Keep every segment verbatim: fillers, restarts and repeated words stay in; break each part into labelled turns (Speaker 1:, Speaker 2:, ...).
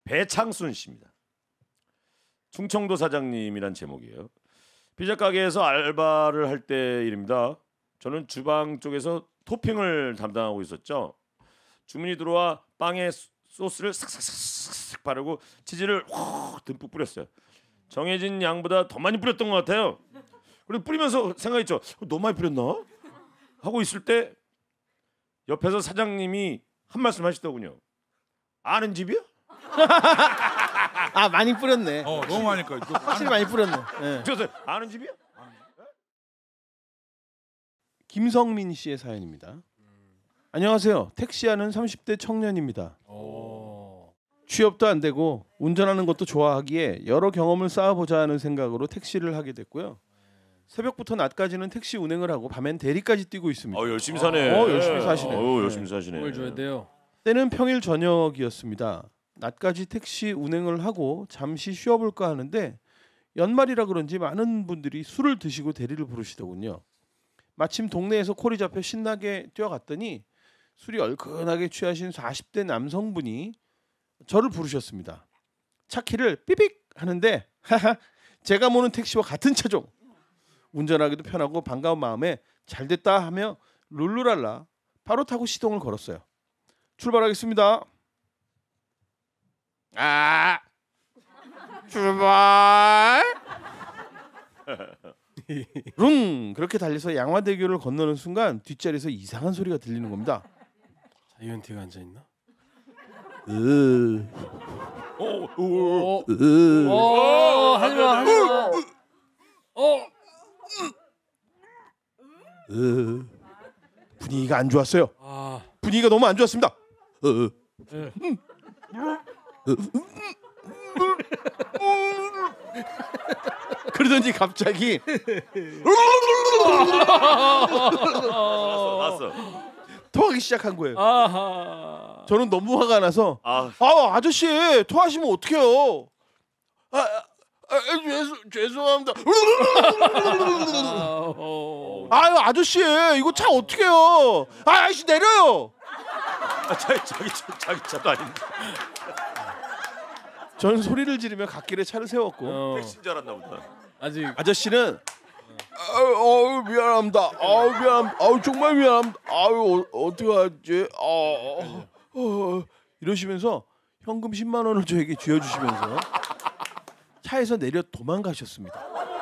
Speaker 1: 배창순 씨입니다. 충청도 사장님이란 제목이에요. 피자 가게에서 알바를 할 때 일입니다. 저는 주방 쪽에서 토핑을 담당하고 있었죠. 주문이 들어와 빵에 소스를 싹싹싹 바르고 치즈를 확 듬뿍 뿌렸어요. 정해진 양보다 더 많이 뿌렸던 것 같아요. 그리고 뿌리면서 생각했죠. 너무 많이 뿌렸나? 하고 있을 때 옆에서 사장님이 한 말씀 하시더군요. 아는 집이야?
Speaker 2: 아 많이 뿌렸네.
Speaker 3: 어 너무 많으니까
Speaker 2: 확실히 많이 뿌렸네. 네.
Speaker 1: 그래서 아는 집이야?
Speaker 2: 김성민 씨의 사연입니다. 안녕하세요. 택시하는 삼십 대 청년입니다.
Speaker 3: 오.
Speaker 2: 취업도 안 되고 운전하는 것도 좋아하기에 여러 경험을 쌓아보자 하는 생각으로 택시를 하게 됐고요. 새벽부터 낮까지는 택시 운행을 하고 밤엔 대리까지 뛰고 있습니다.
Speaker 1: 어 열심히 사네.
Speaker 2: 어, 열심히 사시네.
Speaker 1: 어 열심히 사시네.
Speaker 4: 뭘 줘야 돼요?
Speaker 2: 때는 평일 저녁이었습니다. 낮까지 택시 운행을 하고 잠시 쉬어볼까 하는데 연말이라 그런지 많은 분들이 술을 드시고 대리를 부르시더군요. 마침 동네에서 콜이 잡혀 신나게 뛰어갔더니 술이 얼큰하게 취하신 사십 대 남성분이 저를 부르셨습니다. 차 키를 삐빅 하는데 하하 제가 모는 택시와 같은 차종. 운전하기도 편하고 반가운 마음에 잘됐다 하며 룰루랄라 바로 타고 시동을 걸었어요. 출발하겠습니다. 아 출발. 룽 그렇게 달려서 양화대교를 건너는 순간 뒷자리에서 이상한 소리가 들리는 겁니다.
Speaker 4: 자이언티가 앉아 있나?
Speaker 2: 으.
Speaker 1: 오, 오,
Speaker 4: 어, 어, 하지마, 하지마. 어,
Speaker 2: 으. 분위기가 안 좋았어요.
Speaker 4: 아,
Speaker 2: 분위기가 너무 안 좋았습니다. 으.
Speaker 4: 네.
Speaker 2: 그러더니 갑자기
Speaker 1: 나왔어, 나왔어.
Speaker 2: 토하기 시작한 거예요.
Speaker 4: 아하.
Speaker 2: 저는 너무 화가 나서
Speaker 1: 아,
Speaker 2: 아 아저씨 토하시면 어떡해요? 아, 아, 아 죄송 죄송합니다.
Speaker 4: 아, 어.
Speaker 2: 아유 아저씨 이거 차 어떡해요? 아 아저씨 내려요.
Speaker 1: 아 자기 자기 차, 자기 차도 아닌데.
Speaker 2: 저는 소리를 지르며 갓길에 차를 세웠고
Speaker 4: 어.
Speaker 1: 택시인 줄 알았나 보다.
Speaker 4: 아직
Speaker 2: 아저씨는 아유, 아유 미안합니다. 아유 미안. 아유 정말 미안합니다. 아유 어, 어떡하지? 아, 어, 어, 이러시면서 현금 십만 원을 저에게 쥐어주시면서 차에서 내려 도망가셨습니다.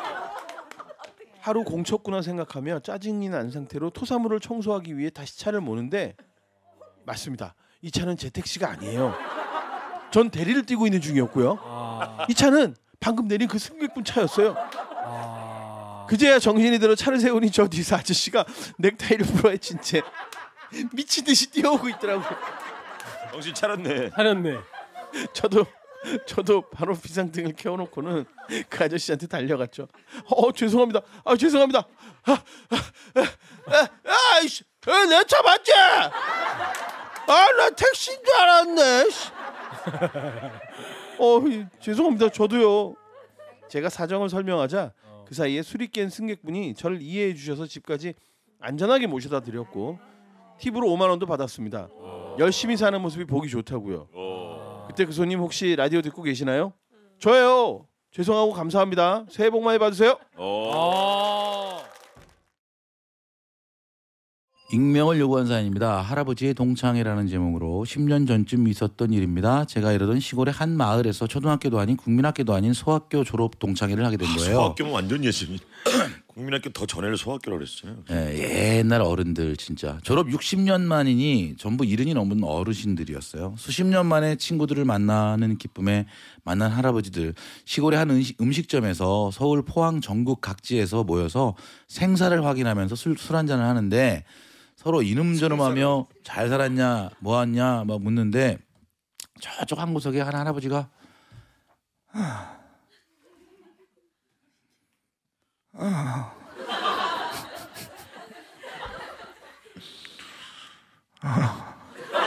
Speaker 2: 하루 공쳤구나 생각하며 짜증이 난 상태로 토사물을 청소하기 위해 다시 차를 모는데 맞습니다. 이 차는 제 택시가 아니에요. 전 대리를 뛰고 있는 중이었고요.
Speaker 4: 아,
Speaker 2: 이 차는 방금 내린 그 승객분 차였어요.
Speaker 4: 아.
Speaker 2: 그제야 정신이 들어 차를 세우니 저 뒤에서 아저씨가 넥타이를 풀어헤친 채 미친 듯이 뛰어오고 있더라고요.
Speaker 1: 정신 차렸네.
Speaker 4: 하렸네.
Speaker 2: 저도 저도 바로 비상등을 켜놓고는 그 아저씨한테 달려갔죠. 어 죄송합니다. 아 죄송합니다. 아, 아, 아, 아, 아이씨, 내 차 맞지? 아 나 택시인 줄 알았네. 어 죄송합니다. 저도요. 제가 사정을 설명하자 그 사이에 술이 깬 승객분이 저를 이해해 주셔서 집까지 안전하게 모셔다 드렸고 팁으로 오만 원도 받았습니다. 열심히 사는 모습이 보기 좋다고요.
Speaker 1: 오.
Speaker 2: 그때 그 손님 혹시 라디오 듣고 계시나요? 저예요. 죄송하고 감사합니다. 새해 복 많이 받으세요.
Speaker 1: 오.
Speaker 4: 아.
Speaker 3: 익명을 요구한 사연입니다. 할아버지의 동창회라는 제목으로 십 년 전쯤 있었던 일입니다. 제가 이러던 시골의 한 마을에서 초등학교도 아닌 국민학교도 아닌 소학교 졸업 동창회를 하게 된 거예요.
Speaker 1: 소학교는 완전 예습이. 국민학교 더 전에를 소학교라고 그랬잖아요.
Speaker 3: 예, 옛날 어른들 진짜 졸업 육십 년 만이니 전부 이른이 넘은 어르신들이었어요. 수십 년 만에 친구들을 만나는 기쁨에 만난 할아버지들 시골의 한 음식, 음식점에서 서울 포항 전국 각지에서 모여서 생사를 확인하면서 술, 술 한잔을 하는데 서로 이놈저놈하며 잘 살았냐 뭐 왔냐 막 묻는데 저쪽 한 구석에 한 할아버지가 아, 아, 아,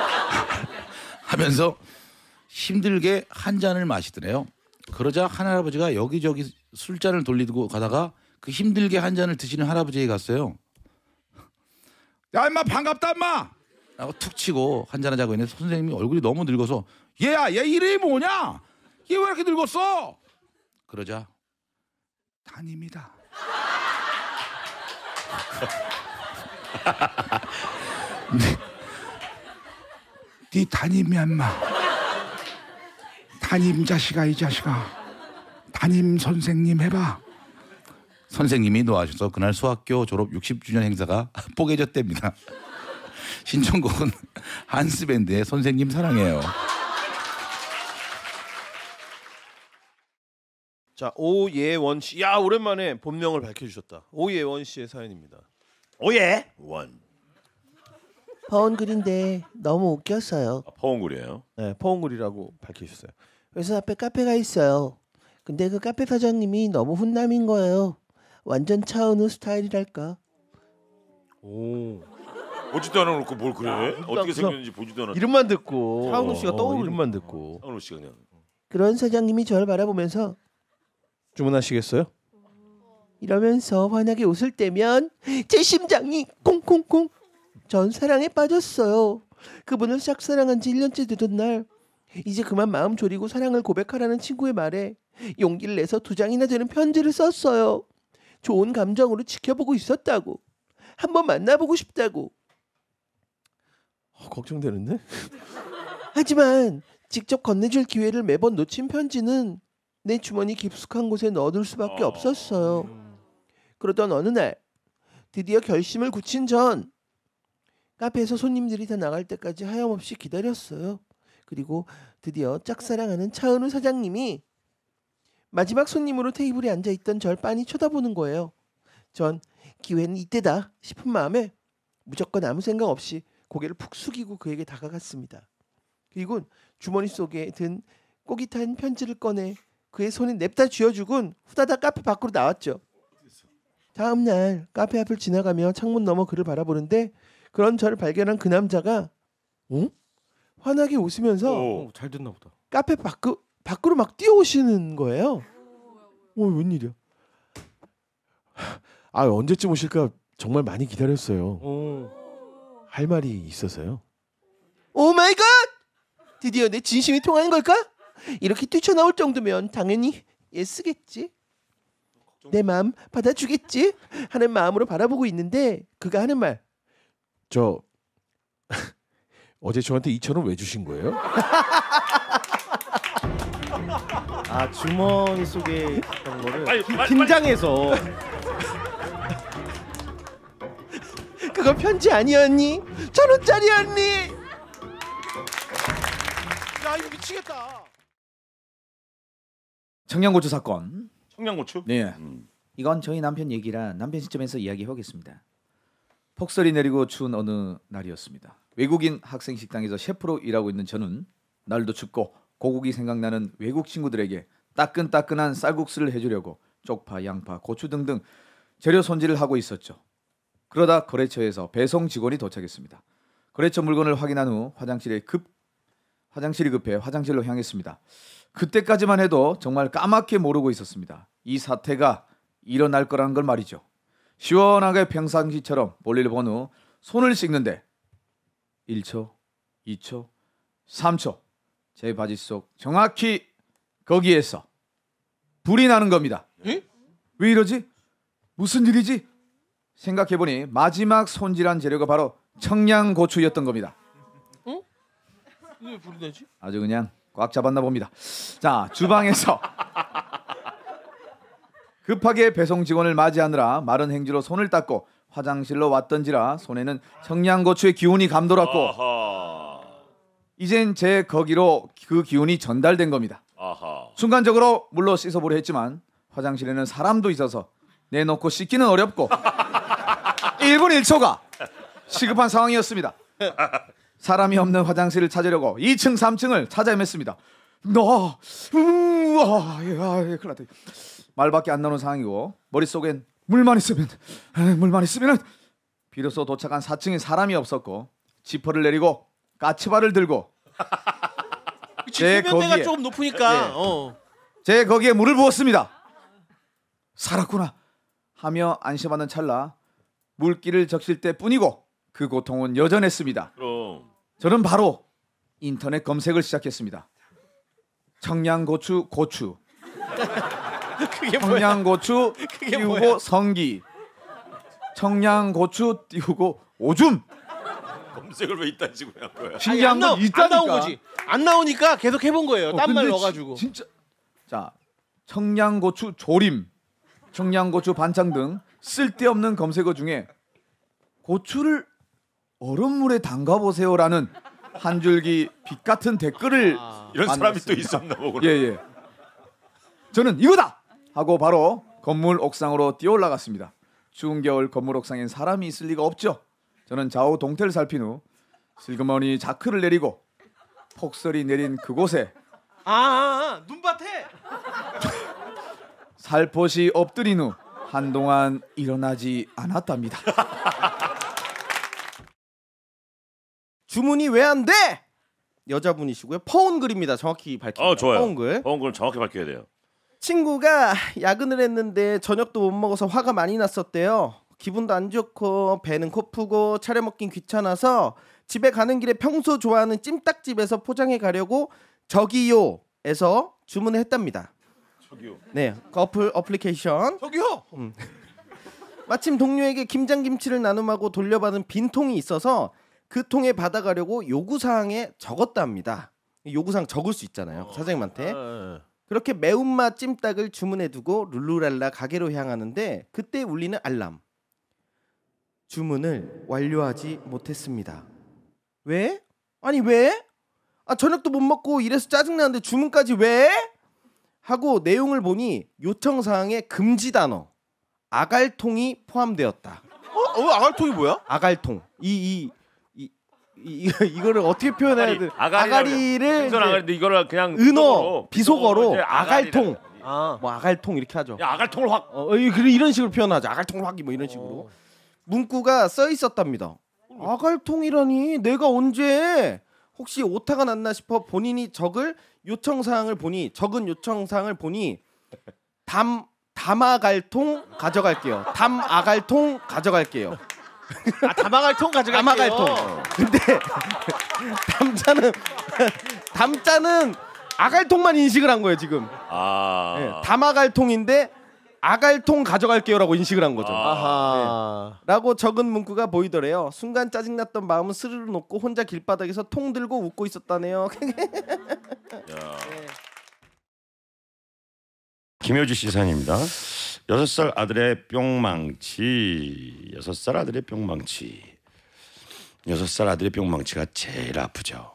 Speaker 3: 하면서 힘들게 한 잔을 마시더래요. 그러자 한 할아버지가 여기저기 술잔을 돌리고 가다가 그 힘들게 한 잔을 드시는 할아버지에게 갔어요. 야 임마 반갑다 임마! 라고 툭 치고 한잔하자고 했는데 선생님이 얼굴이 너무 늙어서 얘야, 얘 이름이 뭐냐? 얘 왜 이렇게 늙었어? 그러자 담임이다. 네, 네 담임이야 인마. 담임 자식아 이 자식아. 담임 선생님 해봐. 선생님이 노하셔서 그날 수학교 졸업 육십 주년 행사가 뽀개졌답니다. 신청곡은 한스밴드의 선생님 사랑해요.
Speaker 2: 자, 오예원 씨. 야, 오랜만에 본명을 밝혀주셨다. 오예원 씨의 사연입니다.
Speaker 1: 오예 원.
Speaker 5: 버원글인데 너무 웃겼어요.
Speaker 1: 아, 포옹글이에요.
Speaker 2: 네, 포옹글이라고 밝혀주셨어요.
Speaker 5: 회사 앞에 카페가 있어요. 근데 그 카페 사장님이 너무 훈남인 거예요. 완전 차은우 스타일이랄까.
Speaker 2: 오.
Speaker 1: 보지도 않아놓고 뭘 그래? 어떻게
Speaker 2: 그래서
Speaker 1: 생겼는지 보지도 않아.
Speaker 2: 이름만 듣고
Speaker 1: 차은우 씨가
Speaker 2: 떠오르 이름만 듣고
Speaker 1: 상은호 씨가 그냥.
Speaker 5: 그런 사장님이 저를 바라보면서
Speaker 2: 주문하시겠어요?
Speaker 5: 이러면서 환하게 웃을 때면 제 심장이 콩콩콩. 전 사랑에 빠졌어요. 그분을 짝사랑한 지 일 년째 되던 날 이제 그만 마음 졸이고 사랑을 고백하라는 친구의 말에 용기를 내서 두 장이나 되는 편지를 썼어요. 좋은 감정으로 지켜보고 있었다고. 한번 만나보고 싶다고.
Speaker 2: 어, 걱정되는데?
Speaker 5: 하지만 직접 건네줄 기회를 매번 놓친 편지는 내 주머니 깊숙한 곳에 넣어둘 수밖에
Speaker 1: 어.
Speaker 5: 없었어요. 그러던 어느 날 드디어 결심을 굳힌 전 카페에서 손님들이 다 나갈 때까지 하염없이 기다렸어요. 그리고 드디어 짝사랑하는 차은우 사장님이 마지막 손님으로 테이블에 앉아있던 절 빤히 쳐다보는 거예요. 전 기회는 이때다 싶은 마음에 무조건 아무 생각 없이 고개를 푹 숙이고 그에게 다가갔습니다. 그리고 주머니 속에 든 꼬깃한 편지를 꺼내 그의 손에 냅다 쥐어주곤 후다닥 카페 밖으로 나왔죠. 다음 날 카페 앞을 지나가며 창문 너머 그를 바라보는데 그런 저를 발견한 그 남자가 어? 환하게 웃으면서
Speaker 1: 오.
Speaker 2: 어, 잘 됐나 보다.
Speaker 5: 카페 밖으, 밖으로 막 뛰어오시는 거예요.
Speaker 2: 어, 웬일이야? 아, 언제쯤 오실까 정말 많이 기다렸어요.
Speaker 4: 오.
Speaker 2: 할 말이 있어서요.
Speaker 5: 오 마이 갓! 드디어 내 진심이 통하는 걸까? 이렇게 뛰쳐나올 정도면 당연히 예스겠지. 내 마음 받아주겠지? 하는 마음으로 바라보고 있는데 그가 하는 말.
Speaker 2: 저 어제 저한테 이천 원 왜 주신 거예요?
Speaker 6: 아, 주머니 속에 있던 거를
Speaker 1: 빨리,
Speaker 6: 기-
Speaker 1: 빨리,
Speaker 6: 김장해서
Speaker 5: 그거 편지 아니었니? 천 원짜리였니?
Speaker 2: 야, 이거 미치겠다.
Speaker 7: 청양고추 사건.
Speaker 1: 청양고추?
Speaker 7: 네.
Speaker 1: 음.
Speaker 7: 이건 저희 남편 얘기라 남편 시점에서 이야기하겠습니다. 폭설이 내리고 추운 어느 날이었습니다. 외국인 학생 식당에서 셰프로 일하고 있는 저는 날도 춥고 고국이 생각나는 외국 친구들에게 따끈따끈한 쌀국수를 해주려고 쪽파, 양파, 고추 등등 재료 손질을 하고 있었죠. 그러다 거래처에서 배송 직원이 도착했습니다. 거래처 물건을 확인한 후 화장실에 급 화장실이 급해 화장실로 향했습니다. 그때까지만 해도 정말 까맣게 모르고 있었습니다. 이 사태가 일어날 거라는 걸 말이죠. 시원하게 평상시처럼 볼일을 본 후 손을 씻는데 일 초, 이 초, 삼 초 제 바지 속 정확히 거기에서 불이 나는 겁니다.
Speaker 2: 에?
Speaker 7: 왜 이러지? 무슨 일이지? 생각해보니 마지막 손질한 재료가 바로 청양고추였던 겁니다.
Speaker 2: 왜 불이 나지?
Speaker 7: 아주 그냥 꽉 잡았나 봅니다. 자, 주방에서 급하게 배송 직원을 맞이하느라 마른 행주로 손을 닦고 화장실로 왔던지라 손에는 청양고추의 기운이 감돌았고
Speaker 1: 아하.
Speaker 7: 이젠 제 거기로 그 기운이 전달된 겁니다.
Speaker 1: 아하.
Speaker 7: 순간적으로 물로 씻어보려 했지만 화장실에는 사람도 있어서 내놓고 씻기는 어렵고 일 분 일 초가 시급한 상황이었습니다. 사람이 없는 화장실을 찾으려고 이 층 삼 층을 찾아 헤맸습니다. 너, 우와, 큰일 났다. 말밖에 안 나오는 상황이고 머릿속엔 물만 있으면, 물만 있으면 비로소 도착한 사 층에 사람이 없었고 지퍼를 내리고 까치발을 들고 제
Speaker 2: 수면대가
Speaker 7: 거기에-
Speaker 2: 조금 높으니까.
Speaker 7: 예.
Speaker 2: 어.
Speaker 7: 제 거기에 물을 부었습니다. 살았구나 하며 안심하는 찰나 물기를 적실 때뿐이고 그 고통은 여전했습니다.
Speaker 1: 그럼.
Speaker 7: 저는 바로 인터넷 검색을 시작했습니다. 청양고추 고추.
Speaker 6: 그게 뭐야?
Speaker 7: 청양고추
Speaker 6: 그게
Speaker 7: 띄우고
Speaker 6: 뭐야?
Speaker 7: 성기. 청양고추 띄우고 오줌.
Speaker 1: 검색을 왜 이딴 식으로 한 거야?
Speaker 7: 신기한
Speaker 2: 안, 나오,
Speaker 7: 건 있다니까.
Speaker 2: 안 나온 거지. 안 나오니까 계속 해본 거예요.
Speaker 7: 어,
Speaker 2: 딴 말
Speaker 7: 근데
Speaker 2: 넣어가지고.
Speaker 7: 지- 진짜 자 청양고추 조림, 청양고추 반찬 등 쓸데없는 검색어 중에 고추를 얼음물에 담가 보세요라는 한 줄기 빛 같은 댓글을
Speaker 1: 이런 사람이 또
Speaker 7: 만났습니다.
Speaker 1: 있었나 보구나.
Speaker 7: 예예. 저는 이거다 하고 바로 건물 옥상으로 뛰어 올라갔습니다. 추운 겨울 건물 옥상엔 사람이 있을 리가 없죠. 저는 좌우 동태를 살핀 후 슬그머니 자크를 내리고 폭설이 내린 그곳에
Speaker 2: 아, 아, 아 눈밭에.
Speaker 7: 살포시 엎드린 후 한동안 일어나지 않았답니다.
Speaker 5: 주문이 왜 안 돼? 여자분이시고요. 퍼온글입니다. 정확히 밝힙니다.
Speaker 1: 어 좋아요.
Speaker 5: 퍼온글.
Speaker 1: 어 그럼 정확히 밝혀야 돼요.
Speaker 5: 친구가 야근을 했는데 저녁도 못 먹어서 화가 많이 났었대요. 기분도 안 좋고 배는 고프고 차려 먹긴 귀찮아서 집에 가는 길에 평소 좋아하는 찜닭집에서 포장해 가려고 저기요에서 주문을 했답니다.
Speaker 1: 저기요.
Speaker 5: 네, 그 어플 어플리케이션.
Speaker 2: 저기요.
Speaker 5: 마침 동료에게 김장김치를 나눔하고 돌려받은 빈 통이 있어서 그 통에 받아가려고 요구사항에 적었답니다. 요구사항 적을 수 있잖아요. 사장님한테.
Speaker 2: 어,
Speaker 5: 그렇게 매운맛 찜닭을 주문해두고 룰루랄라 가게로 향하는데 그때 울리는 알람. 주문을 완료하지 못했습니다. 왜? 아니 왜? 아 저녁도 못 먹고 이래서 짜증나는데 주문까지 왜? 하고 내용을 보니 요청사항에 금지 단어 아갈통이 포함되었다.
Speaker 2: 어, 어 아갈통이 뭐야?
Speaker 5: 아갈통. 이 이 이 이 이거를 어떻게 표현해야 돼?
Speaker 1: 아가리,
Speaker 5: 아가리를
Speaker 1: 생선
Speaker 5: 이제
Speaker 1: 아가리인데 이거를 그냥
Speaker 5: 은어, 비속어로
Speaker 1: 이제
Speaker 5: 아갈통.
Speaker 2: 아,
Speaker 5: 뭐 아갈통 이렇게 하죠.
Speaker 1: 야 아갈통을 확.
Speaker 5: 어, 이- 그래, 이런 식으로 표현하죠. 아갈통 확이 뭐 이런 식으로. 문구가 써 있었답니다. 아갈통이라니 내가 언제? 혹시 오타가 났나 싶어 본인이 적을 요청 사항을 보니 적은 요청 사항을 보니 담 담아갈통 가져갈게요. 담 아갈통 가져갈게요.
Speaker 2: 아 담아갈통 가져갈게요.
Speaker 5: 담아갈통. 근데 담자는 담자는 아갈통만 인식을 한 거예요 지금.
Speaker 1: 아.
Speaker 5: 네, 담아갈통인데 아갈통 가져갈게요라고 인식을 한 거죠.
Speaker 2: 아하.
Speaker 5: 라고 적은 문구가 보이더래요. 순간 짜증났던 마음은 스르르 녹고 혼자 길바닥에서 통 들고 웃고 있었다네요.
Speaker 1: 김효지 씨 사연입니다. 여섯 살 아들의 뿅망치. 여섯 살 아들의 뿅망치. 여섯 살 아들의 뿅망치가 제일 아프죠.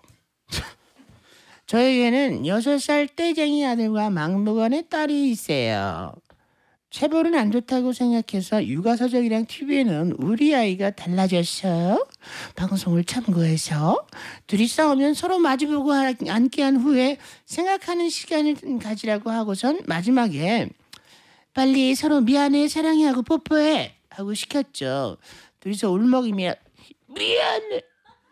Speaker 8: 저에게는 여섯 살 떼쟁이 아들과 막무가내 딸이 있어요. 체벌은 안 좋다고 생각해서 육아서적이랑 티비에는 우리 아이가 달라졌어. 방송을 참고해서 둘이 싸우면 서로 마주보고 앉게 한 후에 생각하는 시간을 가지라고 하고선 마지막에 빨리 서로 미안해 사랑해 하고 뽀뽀해 하고 시켰죠. 둘이서 울먹이며 미안해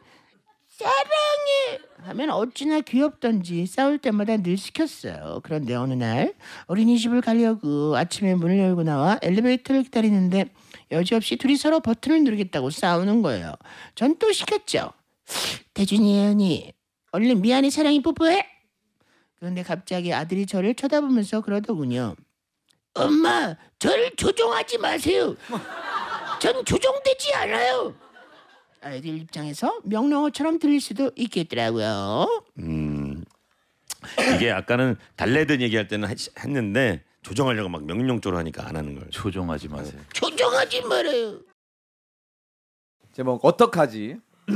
Speaker 8: 사랑해 하면 어찌나 귀엽던지 싸울 때마다 늘 시켰어요. 그런데 어느 날 어린이집을 가려고 아침에 문을 열고 나와 엘리베이터를 기다리는데 여지없이 둘이 서로 버튼을 누르겠다고 싸우는 거예요. 전 또 시켰죠. 대준이 혜연이 얼른 미안해 사랑해 뽀뽀해. 그런데 갑자기 아들이 저를 쳐다보면서 그러더군요. 엄마 저를 조종하지 마세요. 전 조종되지 않아요. 아이들 입장에서 명령어처럼 들릴 수도 있겠더라고요.
Speaker 1: 음. 이게 아까는 달래든 얘기할 때는 했- 했는데 조정하려고 막 명령조로 하니까 안 하는 거예요.
Speaker 3: 조종하지 마세요.
Speaker 8: 조종하지 말아요.
Speaker 7: 제목 어떡하지?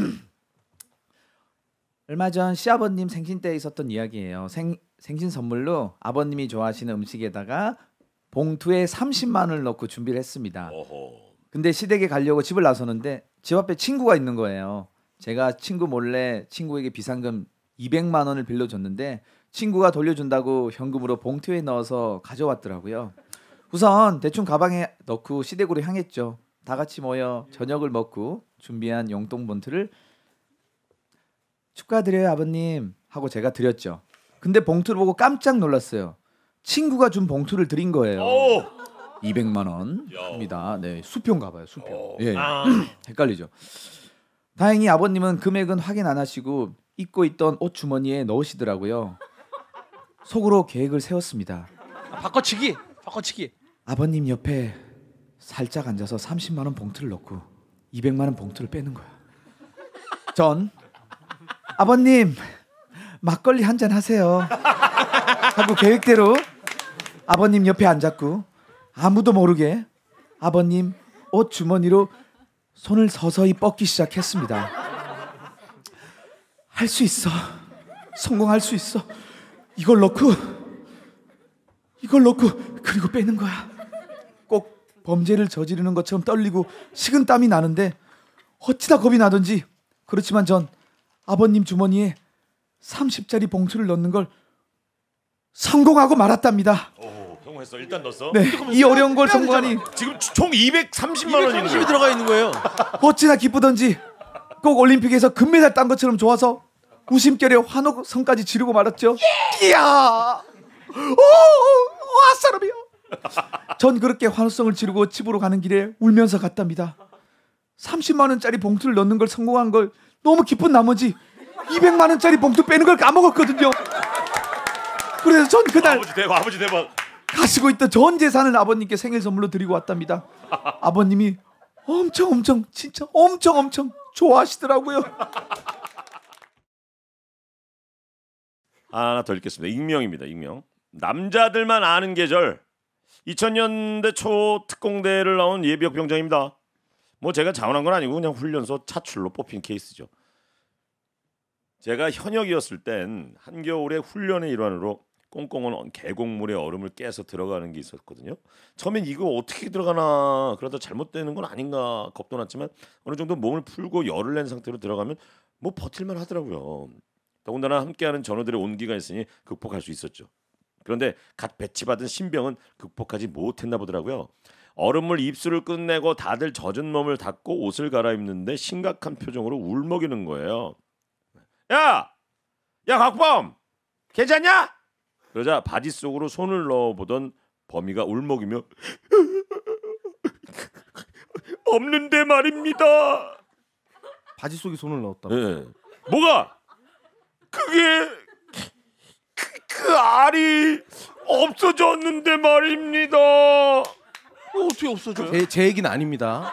Speaker 7: 얼마 전 시아버님 생신 때 있었던 이야기예요. 생, 생신 선물로 아버님이 좋아하시는 음식에다가 봉투에 삼십만 원을 넣고 준비를 했습니다.
Speaker 1: 어허.
Speaker 7: 근데 시댁에 가려고 집을 나서는데 집 앞에 친구가 있는 거예요. 제가 친구 몰래 친구에게 비상금 이백만 원을 빌려줬는데 친구가 돌려준다고 현금으로 봉투에 넣어서 가져왔더라고요. 우선 대충 가방에 넣고 시댁으로 향했죠. 다 같이 모여 저녁을 먹고 준비한 용돈 봉투를 축하드려요 아버님 하고 제가 드렸죠. 근데 봉투를 보고 깜짝 놀랐어요. 친구가 준 봉투를 드린 거예요.
Speaker 1: 오!
Speaker 7: 이백만 원입니다. 네, 수표인가 봐요. 수표. 예.
Speaker 2: 아.
Speaker 7: 헷갈리죠. 다행히 아버님은 금액은 확인 안 하시고 입고 있던 옷 주머니에 넣으시더라고요. 속으로 계획을 세웠습니다.
Speaker 6: 아, 바꿔치기, 바꿔치기.
Speaker 7: 아버님 옆에 살짝 앉아서 삼십만 원 봉투를 넣고 이백만 원 봉투를 빼는 거야. 전 아버님 막걸리 한잔 하세요 하고 계획대로 아버님 옆에 앉았고 아무도 모르게 아버님 옷 주머니로 손을 서서히 뻗기 시작했습니다. 할 수 있어. 성공할 수 있어. 이걸 넣고 이걸 넣고 그리고 빼는 거야. 꼭 범죄를 저지르는 것처럼 떨리고 식은땀이 나는데 어찌나 겁이 나던지 그렇지만 전 아버님 주머니에 삼십짜리 봉투를 넣는 걸 성공하고 말았답니다.
Speaker 1: 오, 성공했어. 일단 넣었어.
Speaker 7: 네, 이 어려운 걸 성공하니
Speaker 1: 지금 총 이백삼십만 원인
Speaker 6: 이백삼십이
Speaker 1: 거야.
Speaker 6: 들어가 있는 거예요.
Speaker 7: 어찌나 기쁘던지 꼭 올림픽에서 금메달 딴 것처럼 좋아서 웃음결에 환호성까지 지르고 말았죠. 이야, 오, 아싸라비야. 전 그렇게 환호성을 지르고 집으로 가는 길에 울면서 갔답니다. 삼십만 원짜리 봉투를 넣는 걸 성공한 걸 너무 기쁜 나머지 이백만 원짜리 봉투 빼는 걸 까먹었거든요. 그래서 전 그날
Speaker 1: 아버지 대박, 아버지 대박.
Speaker 7: 가지고 있던 전 재산을 아버님께 생일 선물로 드리고 왔답니다. 아버님이 엄청 엄청 진짜 엄청 엄청 좋아하시더라고요.
Speaker 1: 하나 더 읽겠습니다. 익명입니다. 익명. 남자들만 아는 계절. 이천 년대 초 특공대를 나온 예비역 병장입니다. 뭐 제가 자원한 건 아니고 그냥 훈련소 차출로 뽑힌 케이스죠. 제가 현역이었을 땐 한겨울에 훈련의 일환으로 꽁꽁한 계곡물에 얼음을 깨서 들어가는 게 있었거든요. 처음엔 이거 어떻게 들어가나 그러다 잘못되는 건 아닌가 겁도 났지만 어느 정도 몸을 풀고 열을 낸 상태로 들어가면 뭐 버틸만 하더라고요. 더군다나 함께하는 전우들의 온기가 있으니 극복할 수 있었죠. 그런데 갓 배치받은 신병은 극복하지 못했나 보더라고요. 얼음물 입술을 끝내고 다들 젖은 몸을 닦고 옷을 갈아입는데 심각한 표정으로 울먹이는 거예요. 야! 야 곽범! 괜찮냐? 그러자 바지 속으로 손을 넣어보던 범이가 울먹이며 없는데 말입니다.
Speaker 6: 바지 속에 손을 넣었다.
Speaker 1: 네. 뭐가? 그게 그, 그 알이 없어졌는데 말입니다.
Speaker 6: 어, 어떻게 없어져요?
Speaker 2: 제, 제 얘기는 아닙니다.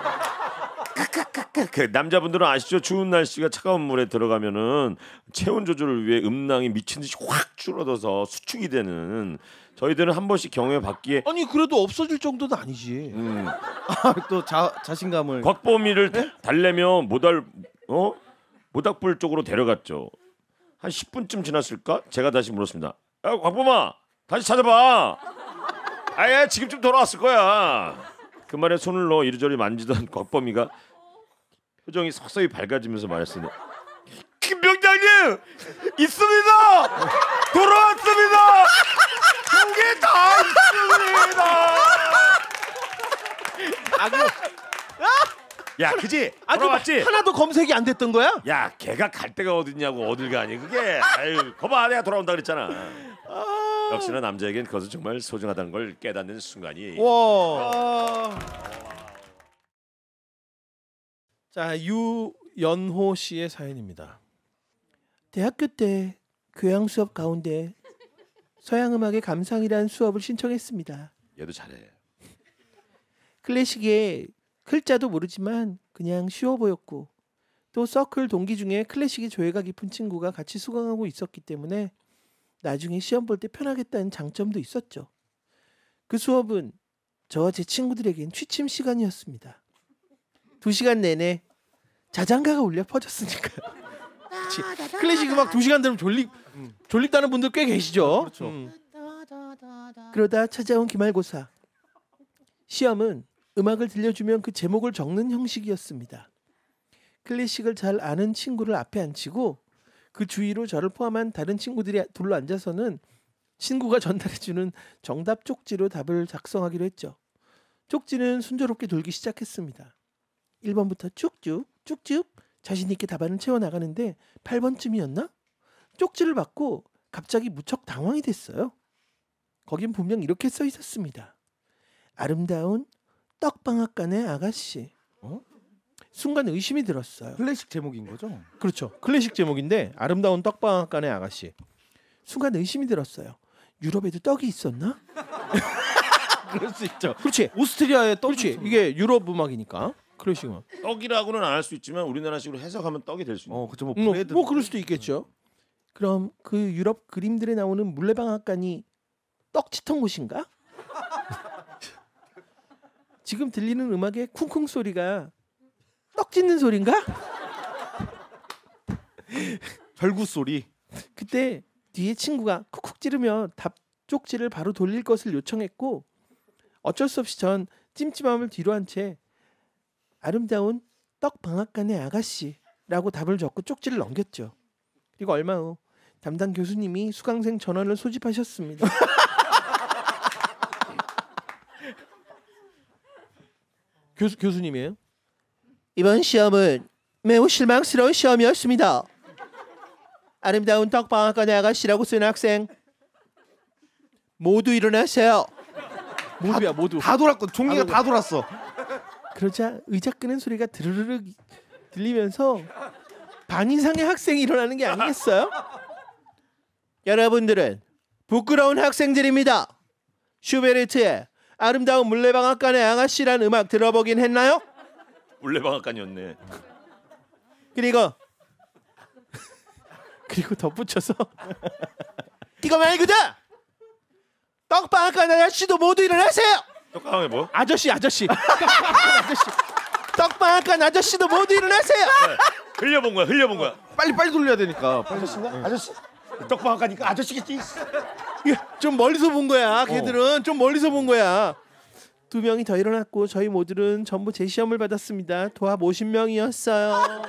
Speaker 1: 그 남자분들은 아시죠? 추운 날씨가 차가운 물에 들어가면은 체온 조절을 위해 음낭이 미친 듯이 확 줄어들어서 수축이 되는 저희들은 한 번씩 경험해 봤기에
Speaker 2: 아니 그래도 없어질 정도는 아니지.
Speaker 1: 음,
Speaker 2: 또 자, 자신감을.
Speaker 1: 곽범이를 달래며 모달 어 모닥불 쪽으로 데려갔죠. 한 십 분쯤 지났을까? 제가 다시 물었습니다. 야 곽범아 다시 찾아봐. 아예 지금쯤 돌아왔을 거야. 그 말에 손을 넣어 이리저리 만지던 곽범이가 표정이 서서히 밝아지면서 말했습니다. 김병장님 있습니다. 돌아왔습니다. 그게 다 있습니다. 야 그지?
Speaker 2: 아, 그
Speaker 1: 돌아왔지?
Speaker 2: 하나도 검색이 안 됐던 거야?
Speaker 1: 야 걔가 갈 데가 어딨냐고 어딜 가니 그게. 아유 거봐 내가 돌아온다 그랬잖아. 역시나 남자에겐 그것은 정말 소중하다는 걸 깨닫는 순간이.
Speaker 2: 와. 자 유연호 씨의 사연입니다.
Speaker 5: 대학교 때 교양 수업 가운데 서양 음악의 감상이란 수업을 신청했습니다.
Speaker 1: 얘도 잘해.
Speaker 5: 클래식에 글자도 모르지만 그냥 쉬워 보였고 또 서클 동기 중에 클래식의 조예가 깊은 친구가 같이 수강하고 있었기 때문에 나중에 시험 볼 때 편하겠다는 장점도 있었죠. 그 수업은 저와 제 친구들에겐 취침 시간이었습니다. 두 시간 내내 자장가가 울려 퍼졌으니까요.
Speaker 2: 그치. 클래식 음악 두 시간 들으면 졸립 졸립다는 분들 꽤 계시죠.
Speaker 6: 그렇죠.
Speaker 2: 음.
Speaker 5: 그러다 찾아온 기말고사. 시험은 음악을 들려주면 그 제목을 적는 형식이었습니다. 클래식을 잘 아는 친구를 앞에 앉히고 그 주위로 저를 포함한 다른 친구들이 둘러 앉아서는 친구가 전달해주는 정답 쪽지로 답을 작성하기로 했죠. 쪽지는 순조롭게 돌기 시작했습니다. 일 번부터 쭉쭉 쭉쭉 자신 있게 답안을 채워나가는데 팔 번쯤이었나? 쪽지를 받고 갑자기 무척 당황이 됐어요. 거긴 분명 이렇게 써 있었습니다. 아름다운 떡방앗간의 아가씨. 어? 순간 의심이 들었어요.
Speaker 6: 클래식 제목인 거죠?
Speaker 5: 그렇죠. 클래식 제목인데 아름다운 떡방앗간의 아가씨. 순간 의심이 들었어요. 유럽에도 떡이 있었나?
Speaker 6: 그럴 수 있죠.
Speaker 5: 그렇지.
Speaker 6: 오스트리아의 떡.
Speaker 5: 그렇지. 이게 유럽 음악이니까 클래식 음악.
Speaker 1: 떡이라고는 안 할 수 있지만 우리나라식으로 해석하면 떡이 될 수 있는.
Speaker 6: 어, 그죠. 뭐
Speaker 5: 뭐,
Speaker 6: 브레드.
Speaker 5: 뭐 그럴 수도 있겠죠. 그럼 그 유럽 그림들에 나오는 물레방앗간이 떡치던 곳인가? 지금 들리는 음악의 쿵쿵 소리가 떡 찢는 소리인가?
Speaker 6: 절구 소리.
Speaker 5: 그때 뒤에 친구가 쿡쿡 찌르며 답쪽지를 바로 돌릴 것을 요청했고 어쩔 수 없이 전 찜찜함을 뒤로 한 채 아름다운 떡방앗간의 아가씨라고 답을 적고 쪽지를 넘겼죠. 그리고 얼마 후 담당 교수님이 수강생 전원을 소집하셨습니다. 교수 교수님이에요? 이번 시험은 매우 실망스러운 시험이었습니다. 아름다운 떡방앗간의 아가씨라고 쓴 학생 모두 일어나세요.
Speaker 6: 모두야 모두. 다 돌았고 종이가 다 돌았어.
Speaker 5: 그러자 의자 끄는 소리가 드르르륵 들리면서 반 이상의 학생이 일어나는 게 아니겠어요? 여러분들은 부끄러운 학생들입니다. 슈베르트의 아름다운 물레방앗간의 아가씨란 음악 들어보긴 했나요?
Speaker 1: 물레방앗간이었네.
Speaker 5: 그리고 그리고 덧붙여서 이거 말고다 떡방앗간 아저씨도 모두 일어나세요.
Speaker 1: 떡강에 뭐?
Speaker 5: 아저씨 아저씨 아저씨 떡방앗간 아저씨도 모두 일어나세요.
Speaker 1: 흘려본 거야. 흘려본 거야.
Speaker 6: 빨리 빨리 돌려야 되니까. 빨리.
Speaker 1: 아저씨인가? 아저씨. 떡방앗간이니까 아저씨겠지.
Speaker 5: 좀 멀리서 본 거야. 걔들은 좀 멀리서 본 거야. 두 명이 더 일어났고 저희 모두는 전부 재시험을 받았습니다. 도합 오십 명이었어요.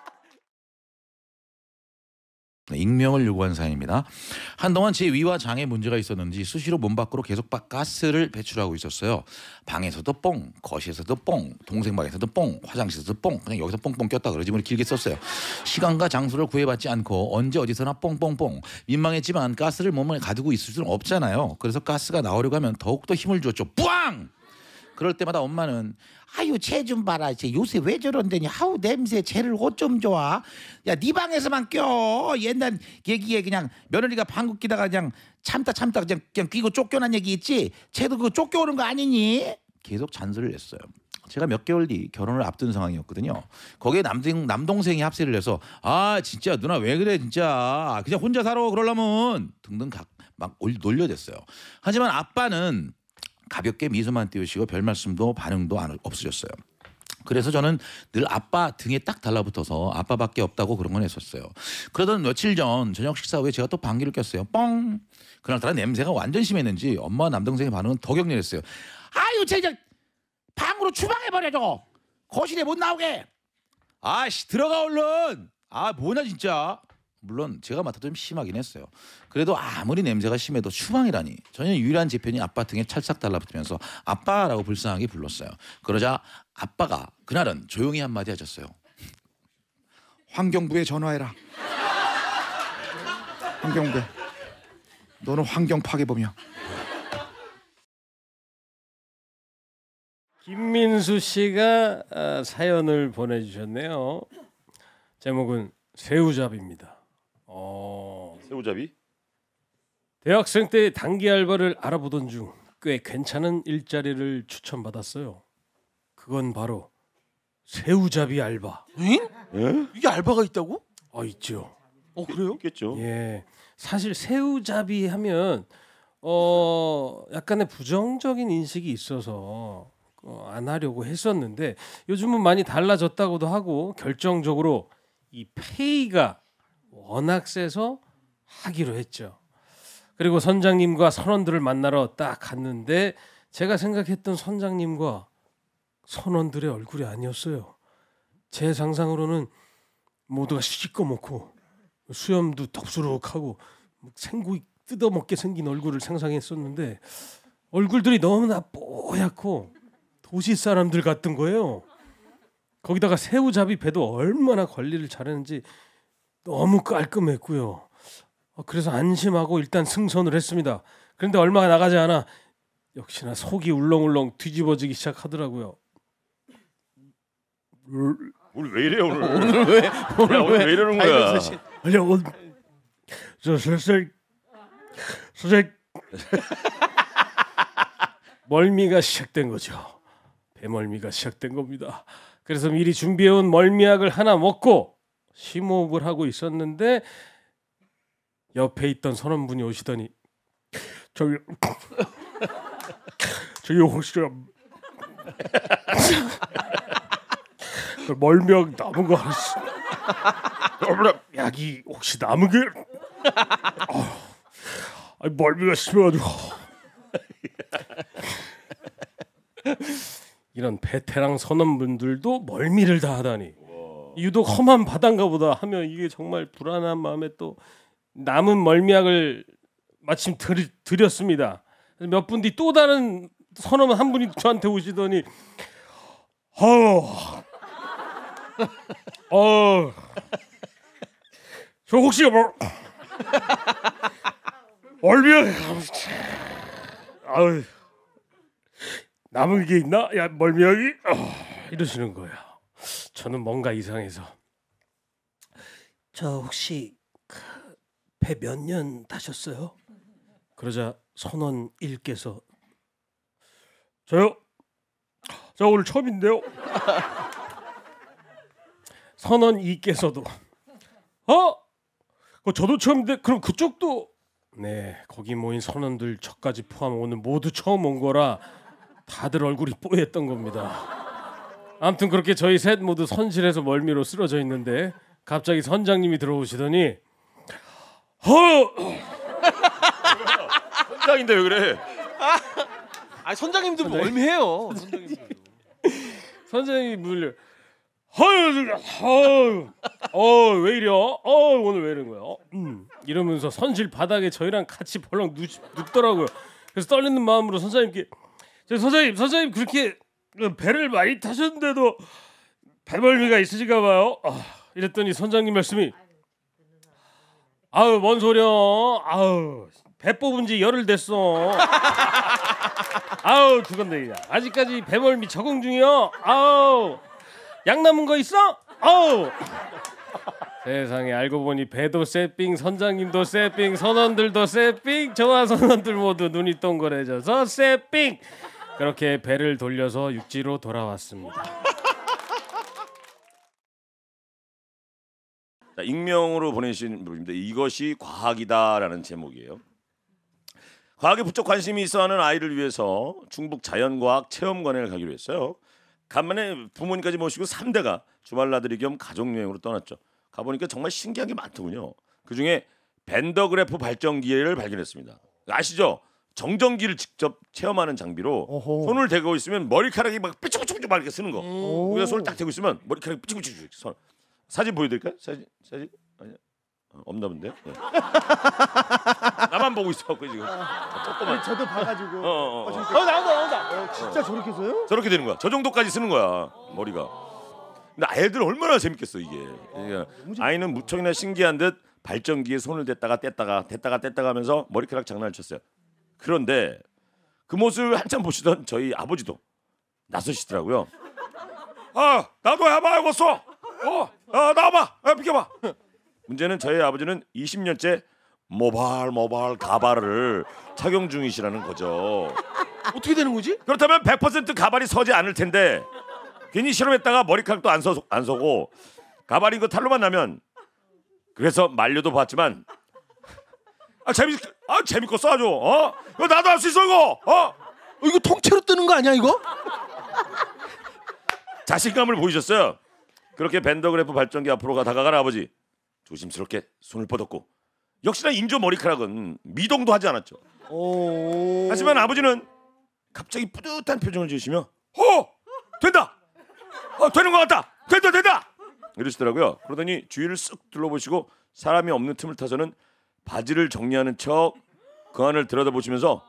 Speaker 3: 익명을 요구한 사연입니다. 한동안 제 위와 장에 문제가 있었는지 수시로 몸 밖으로 계속 가스를 배출하고 있었어요. 방에서도 뽕, 거실에서도 뽕, 동생 방에서도 뽕, 화장실에서도 뽕, 그냥 여기서 뽕뽕 꼈다 그러지 뭐 길게 썼어요. 시간과 장소를 구애받지 않고 언제 어디서나 뽕뽕뽕. 민망했지만 가스를 몸에 가두고 있을 수는 없잖아요. 그래서 가스가 나오려고 하면 더욱더 힘을 줬죠. 뿌앙! 그럴 때마다 엄마는 아유 쟤 좀 봐라 쟤 요새 왜 저런데니 아우 냄새 쟤를 어쩜 좋아 야 네 방에서만 껴 옛날 얘기에 그냥 며느리가 방귀 끼다가 그냥 참다 참다 그냥 그냥 끼고 쫓겨난 얘기 있지 쟤도 그거 쫓겨오는 거 아니니 계속 잔소리를 했어요. 제가 몇 개월 뒤 결혼을 앞둔 상황이었거든요. 거기에 남동 남동생이 합세를 해서 아 진짜 누나 왜 그래 진짜 그냥 혼자 살아 그러려면 등등 각, 막 놀려댔어요. 하지만 아빠는 가볍게 미소만 띄우시고 별 말씀도 반응도 안, 없으셨어요. 그래서 저는 늘 아빠 등에 딱 달라붙어서 아빠밖에 없다고 그런 건 했었어요. 그러던 며칠 전 저녁 식사 후에 제가 또 방귀를 꼈어요. 뻥. 그날따라 냄새가 완전 심했는지 엄마와 남동생의 반응은 더 격렬했어요. 아유 쟤 이제 방으로 주방에 버려줘. 거실에 못 나오게. 아씨 들어가 얼른. 아 뭐냐 진짜. 물론 제가 맡아도 좀 심하긴 했어요. 그래도 아무리 냄새가 심해도 주방이라니. 저는 유일한 제 편이 아빠 등에 찰싹 달라붙으면서 아빠라고 불쌍하게 불렀어요. 그러자 아빠가 그날은 조용히 한마디 하셨어요. 환경부에 전화해라. 환경부에. 너는 환경 파괴범이야.
Speaker 4: 김민수 씨가 아, 사연을 보내주셨네요. 제목은 새우잡입니다. 어...
Speaker 1: 새우잡이?
Speaker 4: 대학생 때 단기 알바를 알아보던 중 꽤 괜찮은 일자리를 추천받았어요. 그건 바로 새우잡이 알바.
Speaker 5: 응? 이게 알바가 있다고?
Speaker 4: 아 있죠.
Speaker 5: 어 그래요?
Speaker 1: 있겠죠.
Speaker 4: 예, 사실 새우잡이 하면 어 약간의 부정적인 인식이 있어서 어, 안 하려고 했었는데 요즘은 많이 달라졌다고도 하고 결정적으로 이 페이가 워낙 세서 하기로 했죠. 그리고 선장님과 선원들을 만나러 딱 갔는데 제가 생각했던 선장님과 선원들의 얼굴이 아니었어요. 제 상상으로는 모두가 시꺼멓고 수염도 덥수룩하고 생고기 뜯어먹게 생긴 얼굴을 상상했었는데 얼굴들이 너무나 뽀얗고 도시 사람들 같은 거예요. 거기다가 새우잡이 배도 얼마나 관리를 잘했는지 너무 깔끔했고요. 그래서 안심하고 일단 승선을 했습니다. 그런데 얼마가 나가지 않아 역시나 속이 울렁울렁 뒤집어지기 시작하더라고요.
Speaker 1: 오늘 왜 이래 오늘?
Speaker 2: 오늘 왜 오늘,
Speaker 1: 야, 오늘 왜 이러는 거야?
Speaker 2: 다이어트 시-
Speaker 4: 아니 오늘 저 선생 선생 멀미가 시작된 거죠. 배멀미가 시작된 겁니다. 그래서 미리 준비해온 멀미약을 하나 먹고 심호흡을 하고 있었는데 옆에 있던 선원분이 오시더니 저기 저기 혹시 그 멀미약 남은 거 약이 혹시 남은 게 어, 아니 멀미가 심해가지고 이런 베테랑 선원분들도 멀미를 다 하다니 유독 험한 바다인가 보다 하며 이게 정말 불안한 마음에 또 남은 멀미약을 마침 드리, 드렸습니다. 몇 분 뒤 또 다른 선원 한 분이 저한테 오시더니 어우 어, 저 혹시 뭐 멀미약 아유 남은 게 있나? 야 멀미약이 어, 이러시는 거예요. 저는 뭔가 이상해서 저 혹시 배 몇 년 타셨어요? 그러자 선원 일께서 저요? 저 오늘 처음인데요. 선원 이께서도 어? 그 저도 처음인데 그럼 그쪽도 네 거기 모인 선원들 저까지 포함 오늘 모두 처음 온 거라 다들 얼굴이 뽀였던 겁니다. 아무튼 그렇게 저희 셋 모두 선실에서 멀미로 쓰러져 있는데 갑자기 선장님이 들어오시더니 허
Speaker 1: 선장인데 왜 그래?
Speaker 6: 아 선장님들 멀미해요. 선장님들.
Speaker 4: 선생님이 물려 허유 어왜 이래? 어 오늘 왜 이런 거야? 음, 이러면서 선실 바닥에 저희랑 같이 벌렁 눕, 눕더라고요. 그래서 떨리는 마음으로 선생님께 저 선생님 선생님 그렇게 배를 많이 타셨는데도 배멀미가 있으신가 봐요. 아, 이랬더니 선장님 말씀이 아유 뭔 소리야? 아유 배 뽑은 지 열흘 됐어. 아우 죽었네. 아직까지 배멀미 적응 중이야. 아우 약 남은 거 있어? 아우 세상에 알고 보니 배도 쎄삥 선장님도 쎄삥 선원들도 쎄삥 저와 선원들 모두 눈이 동그래져서 쎄삥 그렇게 배를 돌려서 육지로 돌아왔습니다.
Speaker 1: 자, 익명으로 보내신 분입니다. 이것이 과학이다라는 제목이에요. 과학에 부쩍 관심이 있어하는 아이를 위해서 충북 자연과학 체험관을 가기로 했어요. 간만에 부모님까지 모시고 삼 대가 주말 나들이 겸 가족여행으로 떠났죠. 가보니까 정말 신기한 게 많더군요. 그중에 밴더그래프 발전기를 발견했습니다. 아시죠? 정전기를 직접 체험하는 장비로
Speaker 6: 어허.
Speaker 1: 손을 대고 있으면 머리카락이 막 삐죽삐죽 막 이렇게 쓰는 거. 우리가 손을 딱 대고 있으면 머리카락이 삐죽삐죽 손. 사진 보여드릴까요? 사진 사진 아니 어, 없나 본데요. 네. 나만 보고 있어갖고 지금 조금만.
Speaker 6: 저도 봐가지고.
Speaker 1: 어, 어, 어.
Speaker 6: 어, 어 나온다 나온다. 어, 진짜 저렇게 써요?
Speaker 1: 저렇게 되는 거야. 저 정도까지 쓰는 거야 머리가. 근데 애들 얼마나 재밌겠어 이게. 그러니까 아이는 무척이나 신기한 듯 발전기에 손을 댔다가 뗐다가 댔다가 뗐다가 하면서 머리카락 장난을 쳤어요. 그런데 그 모습을 한참 보시던 저희 아버지도 나서시더라고요. 아 나도 해봐야겠어. 어, 아 나와봐. 아, 비켜봐. 문제는 저희 아버지는 이십 년째 모발 모발 가발을 착용 중이시라는 거죠.
Speaker 6: 어떻게 되는 거지?
Speaker 1: 그렇다면 백 퍼센트 가발이 서지 않을 텐데 괜히 실험했다가 머리카락도 안, 서, 안 서고 가발인 거 탈로만 나면 그래서 말려도 봤지만 아 재밌 아 재밌고 써줘. 어? 이거 나도 할 수 있어 이거. 어?
Speaker 6: 어, 이거 통째로 뜨는 거 아니야 이거?
Speaker 1: 자신감을 보이셨어요. 그렇게 밴더그래프 발전기 앞으로 가 다가간 아버지 조심스럽게 손을 뻗었고 역시나 인조 머리카락은 미동도 하지 않았죠.
Speaker 6: 오.
Speaker 1: 하지만 아버지는 갑자기 뿌듯한 표정을 지으시며 어 된다 어 되는 것 같다 된다 된다 이러시더라고요. 그러더니 주위를 쓱 둘러보시고 사람이 없는 틈을 타서는 바지를 정리하는 척 그 안을 들여다보시면서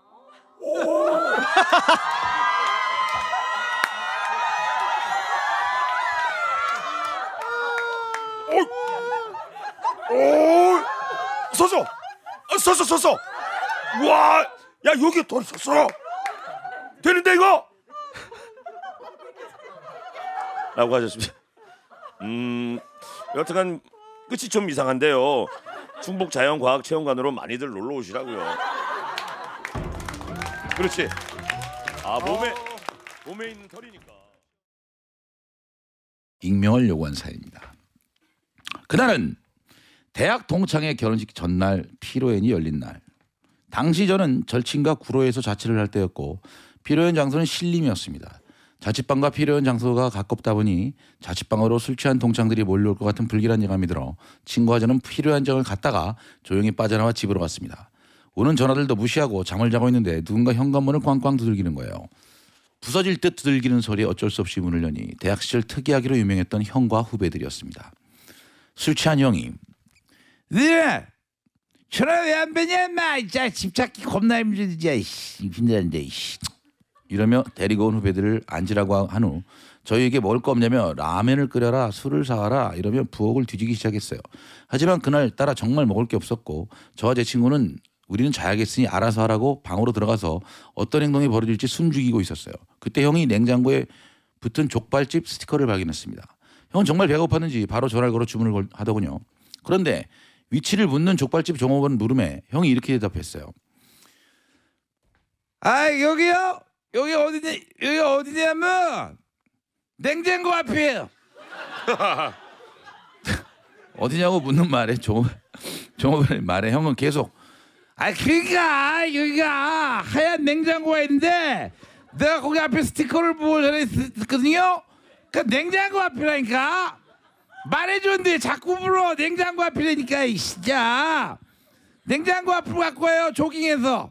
Speaker 1: 오 서서 서서 서서 와 야 여기 더 서서 되는데 이거 라고 하셨습니다. 음, 여튼간 끝이 좀 이상한데요. 충북자연과학체험관으로 많이들 놀러 오시라고요. 그렇지. 아 몸에 몸에 있는 털이니까.
Speaker 3: 익명을 요구한 사연입니다. 그날은 대학 동창의 결혼식 전날 피로연이 열린 날. 당시 저는 절친과 구로에서 자취를 할 때였고 피로연 장소는 신림이었습니다. 자취방과 피로연 장소가 가깝다 보니 자취방으로 술 취한 동창들이 몰려올 것 같은 불길한 예감이 들어 친구와 저는 피로연 장을 갔다가 조용히 빠져나와 집으로 갔습니다. 오는 전화들도 무시하고 잠을 자고 있는데 누군가 현관문을 꽝꽝 두들기는 거예요. 부서질 듯 두들기는 소리에 어쩔 수 없이 문을 여니 대학 시절 특이하기로 유명했던 형과 후배들이었습니다. 술 취한 형이 네 전화 왜 안 받냐 인마 진짜 집 찾기 겁나 힘들지 힘들는데 이러며 데리고 온 후배들을 앉으라고 한 후 저희에게 먹을 거 없냐며 라면을 끓여라 술을 사와라 이러며 부엌을 뒤지기 시작했어요. 하지만 그날따라 정말 먹을 게 없었고 저와 제 친구는 우리는 자야겠으니 알아서 하라고 방으로 들어가서 어떤 행동이 벌어질지 숨죽이고 있었어요. 그때 형이 냉장고에 붙은 족발집 스티커를 발견했습니다. 형은 정말 배가 고팠는지 바로 전화를 걸어 주문을 하더군요. 그런데 위치를 묻는 족발집 종업원 물음에 형이 이렇게 대답했어요. 아 여기요? 여기 어디냐? 여기 어디냐면 냉장고 앞이에요. 어디냐고 묻는 말에 종 종업원의 말에 형은 계속 아 그러니까 여기가 하얀 냉장고가 있는데 내가 거기 앞에 스티커를 보고 전했거든요. 그 냉장고 앞이라니까 말해줬는데 자꾸 불러. 냉장고 앞이라니까 진짜 냉장고 앞으로 갖고 와요 조깅해서.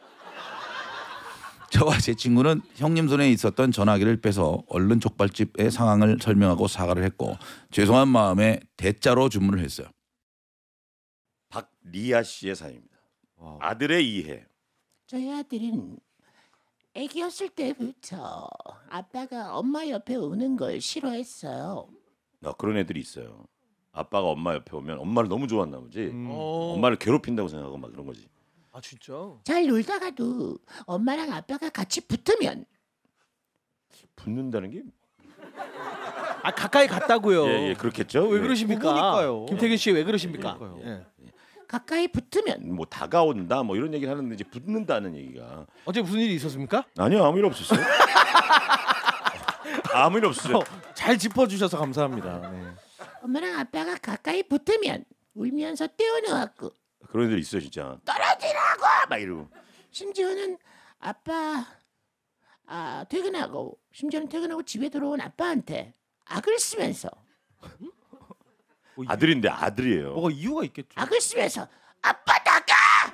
Speaker 3: 저와 제 친구는 형님 손에 있었던 전화기를 빼서 얼른 족발집의 상황을 설명하고 사과를 했고 죄송한 마음에 대짜로 주문을 했어요.
Speaker 1: 박리아 씨의 사연입니다. 와우. 아들의 이해.
Speaker 8: 저희 아들은 애기였을 때부터 아빠가 엄마 옆에 오는 걸 싫어했어요.
Speaker 1: 나 그런 애들이 있어요. 아빠가 엄마 옆에 오면 엄마를 너무 좋아한나 보지.
Speaker 6: 음.
Speaker 1: 엄마를 괴롭힌다고 생각하고 막 그런 거지.
Speaker 6: 아 진짜?
Speaker 8: 잘 놀다가도 엄마랑 아빠가 같이 붙으면
Speaker 1: 붙는다는 게?
Speaker 6: 아 가까이 갔다고요.
Speaker 1: 예, 예 그렇겠죠.
Speaker 6: 왜
Speaker 1: 예.
Speaker 6: 그러십니까?
Speaker 2: 부부니까요.
Speaker 6: 김태균 씨 왜 그러십니까?
Speaker 1: 예.
Speaker 8: 가까이 붙으면
Speaker 1: 뭐 다가온다 뭐 이런 얘기를 하는데 이제 붙는다는 얘기가
Speaker 6: 어제 무슨 일이 있었습니까?
Speaker 1: 아니요 아무 일 없었어요. 아무 일 없었어요.
Speaker 6: 어, 잘 짚어주셔서 감사합니다. 네.
Speaker 8: 엄마랑 아빠가 가까이 붙으면 울면서 떼어놓았고
Speaker 1: 그런 애들 있어요 진짜.
Speaker 8: 떨어지라고
Speaker 1: 막 이러고.
Speaker 8: 심지어는 아빠 아 퇴근하고 심지어는 퇴근하고 집에 들어온 아빠한테 악을 쓰면서
Speaker 6: 뭐
Speaker 1: 아들인데 아들이에요.
Speaker 6: 뭐가 이유가 있겠죠.
Speaker 8: 악을 쓰면서 아빠 나가!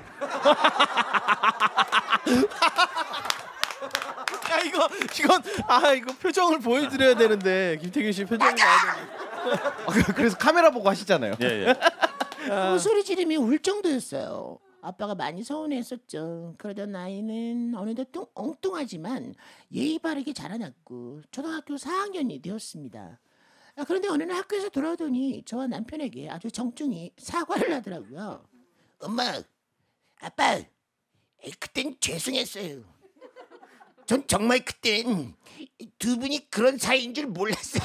Speaker 6: 야 이거 이건 아 이거 표정을 보여드려야 되는데 김태균 씨 표정이 나야 되는데. 그래서 카메라 보고 하시잖아요.
Speaker 1: 예, 예.
Speaker 8: 그 소리 지르며 울 정도였어요. 아빠가 많이 서운했었죠. 그러던 아이는 어느덧 뚱, 엉뚱하지만 예의 바르게 자라났고 초등학교 사 학년이 되었습니다. 아, 그런데 어느 날 학교에서 돌아오더니 저와 남편에게 아주 정중히 사과를 하더라고요. 엄마, 아빠, 에이, 그땐 죄송했어요. 전 정말 그땐 두 분이 그런 사이인 줄 몰랐어요.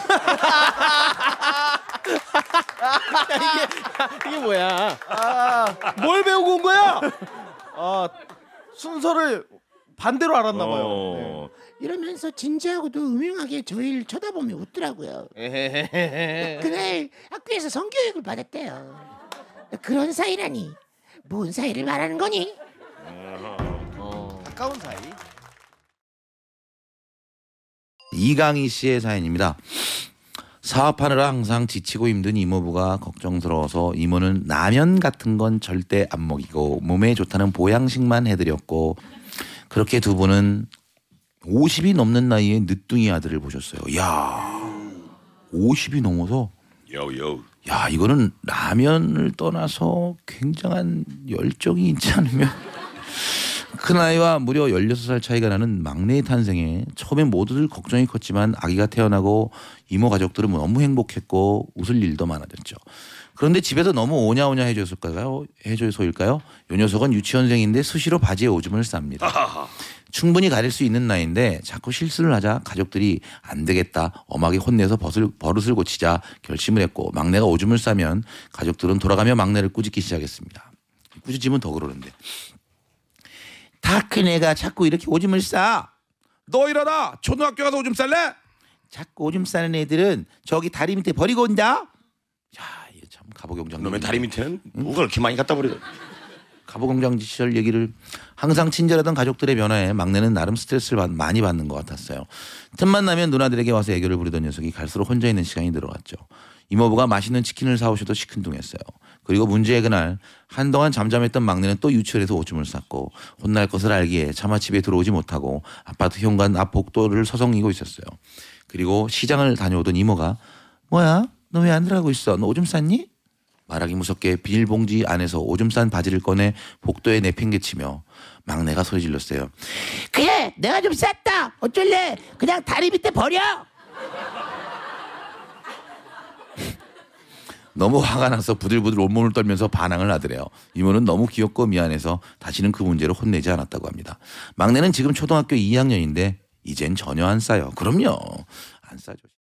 Speaker 6: 야, 이게 이게 뭐야? 아, 뭘 배우고 온 거야? 아 순서를 반대로 알았나 봐요.
Speaker 1: 어.
Speaker 8: 이러면서 진지하고도 음흉하게 저희를 쳐다보며 웃더라고요. 그날 학교에서 성교육을 받았대요. 그런 사이라니. 뭔 사이를 말하는 거니?
Speaker 6: 어. 가까운 사이.
Speaker 3: 이강희 씨의 사연입니다. 사업하느라 항상 지치고 힘든 이모부가 걱정스러워서 이모는 라면 같은 건 절대 안 먹이고 몸에 좋다는 보양식만 해드렸고 그렇게 두 분은 오십이 넘는 나이에 늦둥이 아들을 보셨어요. 야, 오십이 넘어서
Speaker 1: 요요.
Speaker 3: 야 이거는 라면을 떠나서 굉장한 열정이 있지 않으면 큰 아이와 무려 열여섯 살 차이가 나는 막내의 탄생에 처음엔 모두들 걱정이 컸지만 아기가 태어나고 이모 가족들은 너무 행복했고 웃을 일도 많아졌죠. 그런데 집에서 너무 오냐오냐 해줘서일까요? 해줘서일까요? 요 녀석은 유치원생인데 수시로 바지에 오줌을 쌉니다. 충분히 가릴 수 있는 나이인데 자꾸 실수를 하자 가족들이 안 되겠다 엄하게 혼내서 버릇을, 버릇을 고치자 결심을 했고 막내가 오줌을 싸면 가족들은 돌아가며 막내를 꾸짖기 시작했습니다. 꾸짖으면 더 그러는데 다 큰 애가 자꾸 이렇게 오줌을 싸. 너 일어나. 초등학교 가서 오줌 쌀래? 자꾸 오줌 싸는 애들은 저기 다리 밑에 버리고 온다. 야, 이거 참 가보경장.
Speaker 1: 놈의 다리 밑에는 뭐가 그렇게 많이 갖다 버려.
Speaker 3: 가보경장 시절 얘기를 항상 친절하던 가족들의 변화에 막내는 나름 스트레스를 많이 받는 것 같았어요. 틈만 나면 누나들에게 와서 애교를 부리던 녀석이 갈수록 혼자 있는 시간이 늘어갔죠. 이모부가 맛있는 치킨을 사오셔도 시큰둥했어요. 그리고 문제의 그날 한동안 잠잠했던 막내는 또 유치원에서 오줌을 쌌고 혼날 것을 알기에 차마 집에 들어오지 못하고 아파트 현관 앞 복도를 서성이고 있었어요. 그리고 시장을 다녀오던 이모가 뭐야? 너 왜 안 들어가고 있어? 너 오줌 쌌니? 말하기 무섭게 비닐봉지 안에서 오줌 싼 바지를 꺼내 복도에 내팽개치며 막내가 소리 질렀어요.
Speaker 8: 그래 내가 좀 쌌다. 어쩔래? 그냥 다리 밑에 버려.
Speaker 3: 너무 화가 나서 부들부들 온몸을 떨면서 반항을 하더래요. 이모는 너무 귀엽고 미안해서 다시는 그 문제로 혼내지 않았다고 합니다. 막내는 지금 초등학교 이 학년인데 이젠 전혀 안 싸요. 그럼요. 안 싸죠.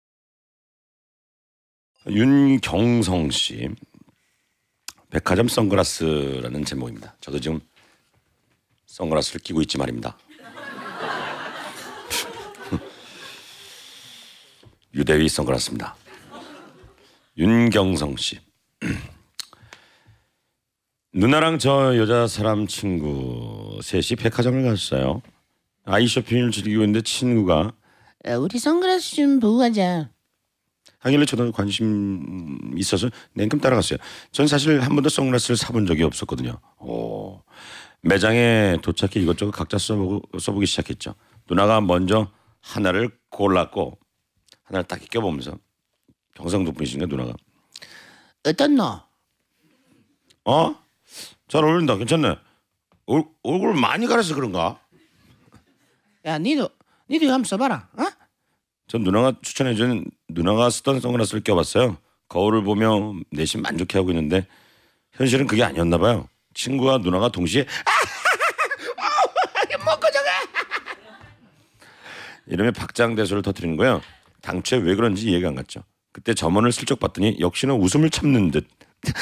Speaker 1: 윤경성 씨. 백화점 선글라스라는 제목입니다. 저도 지금 선글라스를 끼고 있지 말입니다. 유대위 선글라스입니다. 윤경성 씨. 누나랑 저 여자 사람 친구 셋이 백화점을 갔어요. 아이 쇼핑을 즐기고 있는데 친구가
Speaker 8: 야, 우리 선글라스 좀 보고 가자.
Speaker 1: 하길래 저도 관심 있어서 냉큼 따라갔어요. 전 사실 한 번도 선글라스를 사본 적이 없었거든요. 오. 매장에 도착해 이것저것 각자 써보고, 써보기 시작했죠. 누나가 먼저 하나를 골랐고 하나를 딱 껴보면서 경상도 분이신가 누나가
Speaker 8: 어떤 너?
Speaker 1: 어? 잘 어울린다. 괜찮네. 얼, 얼굴 많이 가려서 그런가?
Speaker 8: 야 니도 니도 이거 한번 써봐라. 어?
Speaker 1: 전 누나가 추천해준 누나가 쓰던 선글라스를 껴봤어요. 거울을 보며 내심 만족해하고 있는데 현실은 그게 아니었나 봐요. 친구와 누나가 동시에
Speaker 8: 먹고 저가.
Speaker 1: 이러면 박장대소를 터뜨리는 거예요. 당초에 왜 그런지 이해가 안 갔죠. 그때 점원을 슬쩍 봤더니 역시나 웃음을 참는 듯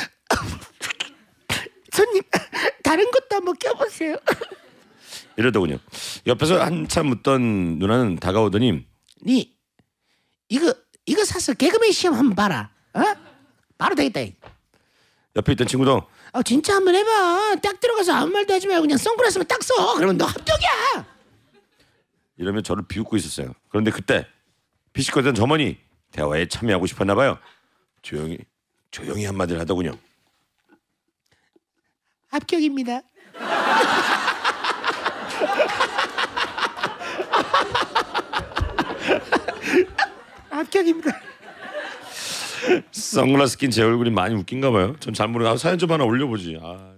Speaker 8: 손님 다른 것도 한번 껴보세요.
Speaker 1: 이러더군요. 옆에서 한참 웃던 누나는 다가오더니
Speaker 8: 니 이거 이거 사서 개그맨 시험 한번 봐라. 어? 바로 되겠다.
Speaker 1: 옆에 있던 친구도
Speaker 8: 어 진짜 한번 해봐. 딱 들어가서 아무 말도 하지 말고 그냥 선글라스만 딱 써. 그러면 너 합격이야.
Speaker 1: 이러면 저를 비웃고 있었어요. 그런데 그때 피식거리던 점원이 대화에 참여하고 싶었나 봐요. 조용히 조용히 한마디를 하더군요.
Speaker 8: 합격입니다. 합격입니다.
Speaker 1: 선글라스 낀 제 얼굴이 많이 웃긴가 봐요. 전 잘 모르고 사연 좀 하나 올려보지. 아.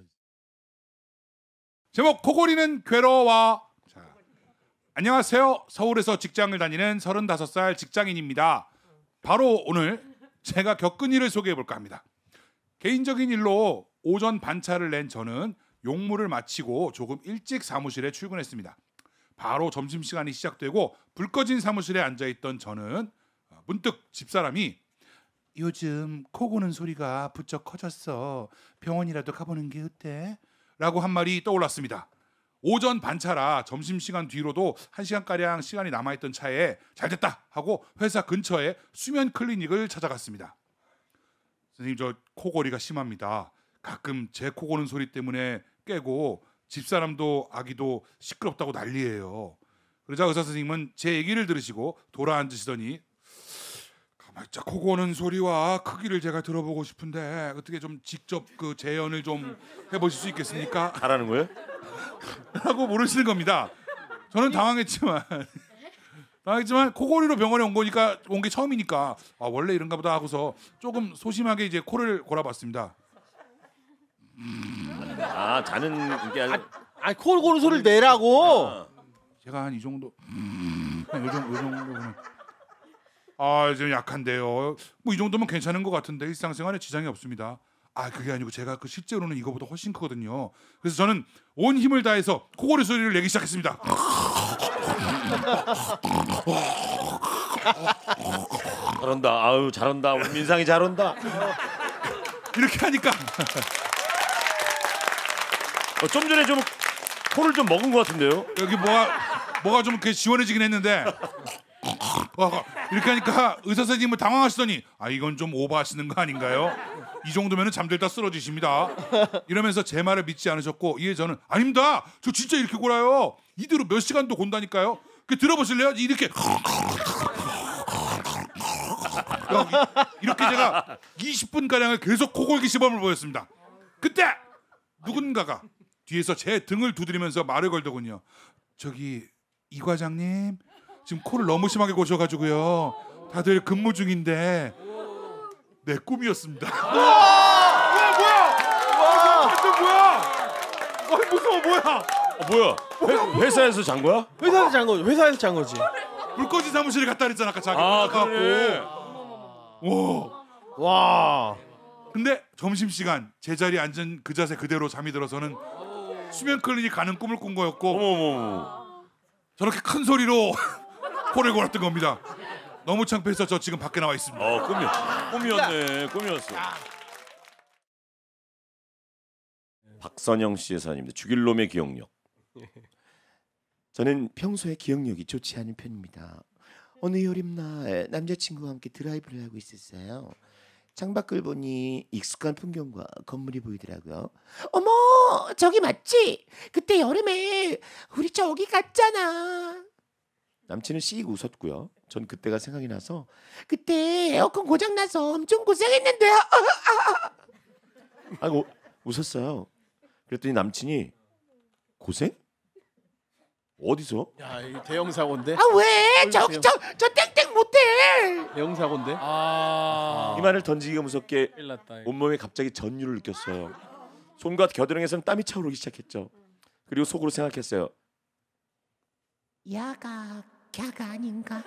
Speaker 9: 제목 코골이는 괴로워. 자, 안녕하세요. 서울에서 직장을 다니는 서른다섯 살 직장인입니다. 바로 오늘 제가 겪은 일을 소개해볼까 합니다. 개인적인 일로 오전 반차를 낸 저는 용무를 마치고 조금 일찍 사무실에 출근했습니다. 바로 점심시간이 시작되고 불 꺼진 사무실에 앉아있던 저는 문득 집사람이 요즘 코 고는 소리가 부쩍 커졌어. 병원이라도 가보는 게 어때? 라고 한 말이 떠올랐습니다. 오전 반차라 점심시간 뒤로도 한 시간가량 시간이 남아있던 차에 잘됐다 하고 회사 근처에 수면 클리닉을 찾아갔습니다. 선생님 저 코골이가 심합니다. 가끔 제 코 고는 소리 때문에 깨고 집사람도 아기도 시끄럽다고 난리예요. 그러자 의사 선생님은 제 얘기를 들으시고 돌아앉으시더니 가만있자 코 고는 소리와 크기를 제가 들어보고 싶은데 어떻게 좀 직접 그 재연을 좀 해보실 수 있겠습니까?
Speaker 1: 하라는 거예요?
Speaker 9: 라고 물으시는 겁니다. 저는 당황했지만 당황했지만 코골이로 병원에 온 거니까 온 게 처음이니까 아 원래 이런가 보다 하고서 조금 소심하게 이제 코를 골아봤습니다.
Speaker 1: 음. 아 자는 게 아니라
Speaker 6: 아니 코 고는 소리를 내라고.
Speaker 1: 아.
Speaker 9: 제가 한 이 정도 음, 요 정도 요 정도면 아 좀 약한데요. 뭐 이 정도면 괜찮은 것 같은데 일상생활에 지장이 없습니다. 아 그게 아니고 제가 그 실제로는 이거보다 훨씬 크거든요. 그래서 저는 온 힘을 다해서 코골이 소리를 내기 시작했습니다.
Speaker 1: 잘한다. 아유 잘한다. 우리 민상이 잘한다.
Speaker 9: 이렇게 하니까
Speaker 1: 어, 좀 전에 좀 코를 좀 먹은 것 같은데요.
Speaker 9: 여기 뭐가 뭐가 좀 이렇게 시원해지긴 했는데 어, 이렇게 하니까 의사 선생님은 당황하시더니 아 이건 좀 오버하시는 거 아닌가요? 이 정도면은 잠들다 쓰러지십니다. 이러면서 제 말을 믿지 않으셨고 이에 저는 아닙니다. 저 진짜 이렇게 골아요. 이대로 몇 시간도 곤다니까요. 그 들어보실래요? 이렇게 이렇게 제가 이십 분 가량을 계속 코골기 시범을 보였습니다. 그때 누군가가 뒤에서 제 등을 두드리면서 말을 걸더군요. 저기 이 과장님 지금 코를 너무 심하게 고셔가지고요. 다들 근무 중인데 내 꿈이었습니다. 뭐야 뭐야 뭐야 완전 뭐야? 어 무서워 뭐야?
Speaker 1: 어, 뭐야? 회, 회사에서 잔 거야?
Speaker 6: 회사에서 잔 거지. 회사에서 잔 거지.
Speaker 9: 물거지 사무실에 갔다 그랬잖아 아까 자기.
Speaker 1: 아
Speaker 9: 갖고.
Speaker 1: 그래.
Speaker 9: 와.
Speaker 6: 와.
Speaker 9: 근데 점심시간 제자리에 앉은 그 자세 그대로 잠이 들어서는 수면 클리닉 가는 꿈을 꾼 거였고
Speaker 1: 어머머.
Speaker 9: 저렇게 큰 소리로 코를 골았던 겁니다. 너무 창피해서 저 지금 밖에 나와 있습니다.
Speaker 1: 어 꿈이 꿈이었네. 꿈이었어. 박선영 씨의 사연입니다. 죽일 놈의 기억력.
Speaker 5: 저는 평소에 기억력이 좋지 않은 편입니다. 어느 여름날 남자친구와 함께 드라이브를 하고 있었어요. 창밖을 보니 익숙한 풍경과 건물이 보이더라고요. 어머, 저기 맞지? 그때 여름에 우리 저기 갔잖아.
Speaker 1: 남친은 씩 웃었고요. 전 그때가 생각이 나서
Speaker 5: 그때 에어컨 고장 나서 엄청 고생했는데요.
Speaker 1: 아이고 웃었어요. 그랬더니 남친이 고생? 어디서?
Speaker 6: 야, 이 대형 사고인데.
Speaker 5: 아 왜? 저기 저 저 땡땡 모텔.
Speaker 6: 대형 사고인데.
Speaker 4: 아.
Speaker 1: 이 말을 던지기가 무섭게
Speaker 4: 큰일 났다.
Speaker 1: 온몸에 갑자기 전율을 느꼈어요. 손과 겨드랑이에서는 땀이 차오르기 시작했죠. 그리고 속으로 생각했어요.
Speaker 5: 야가 갸가 아닌가?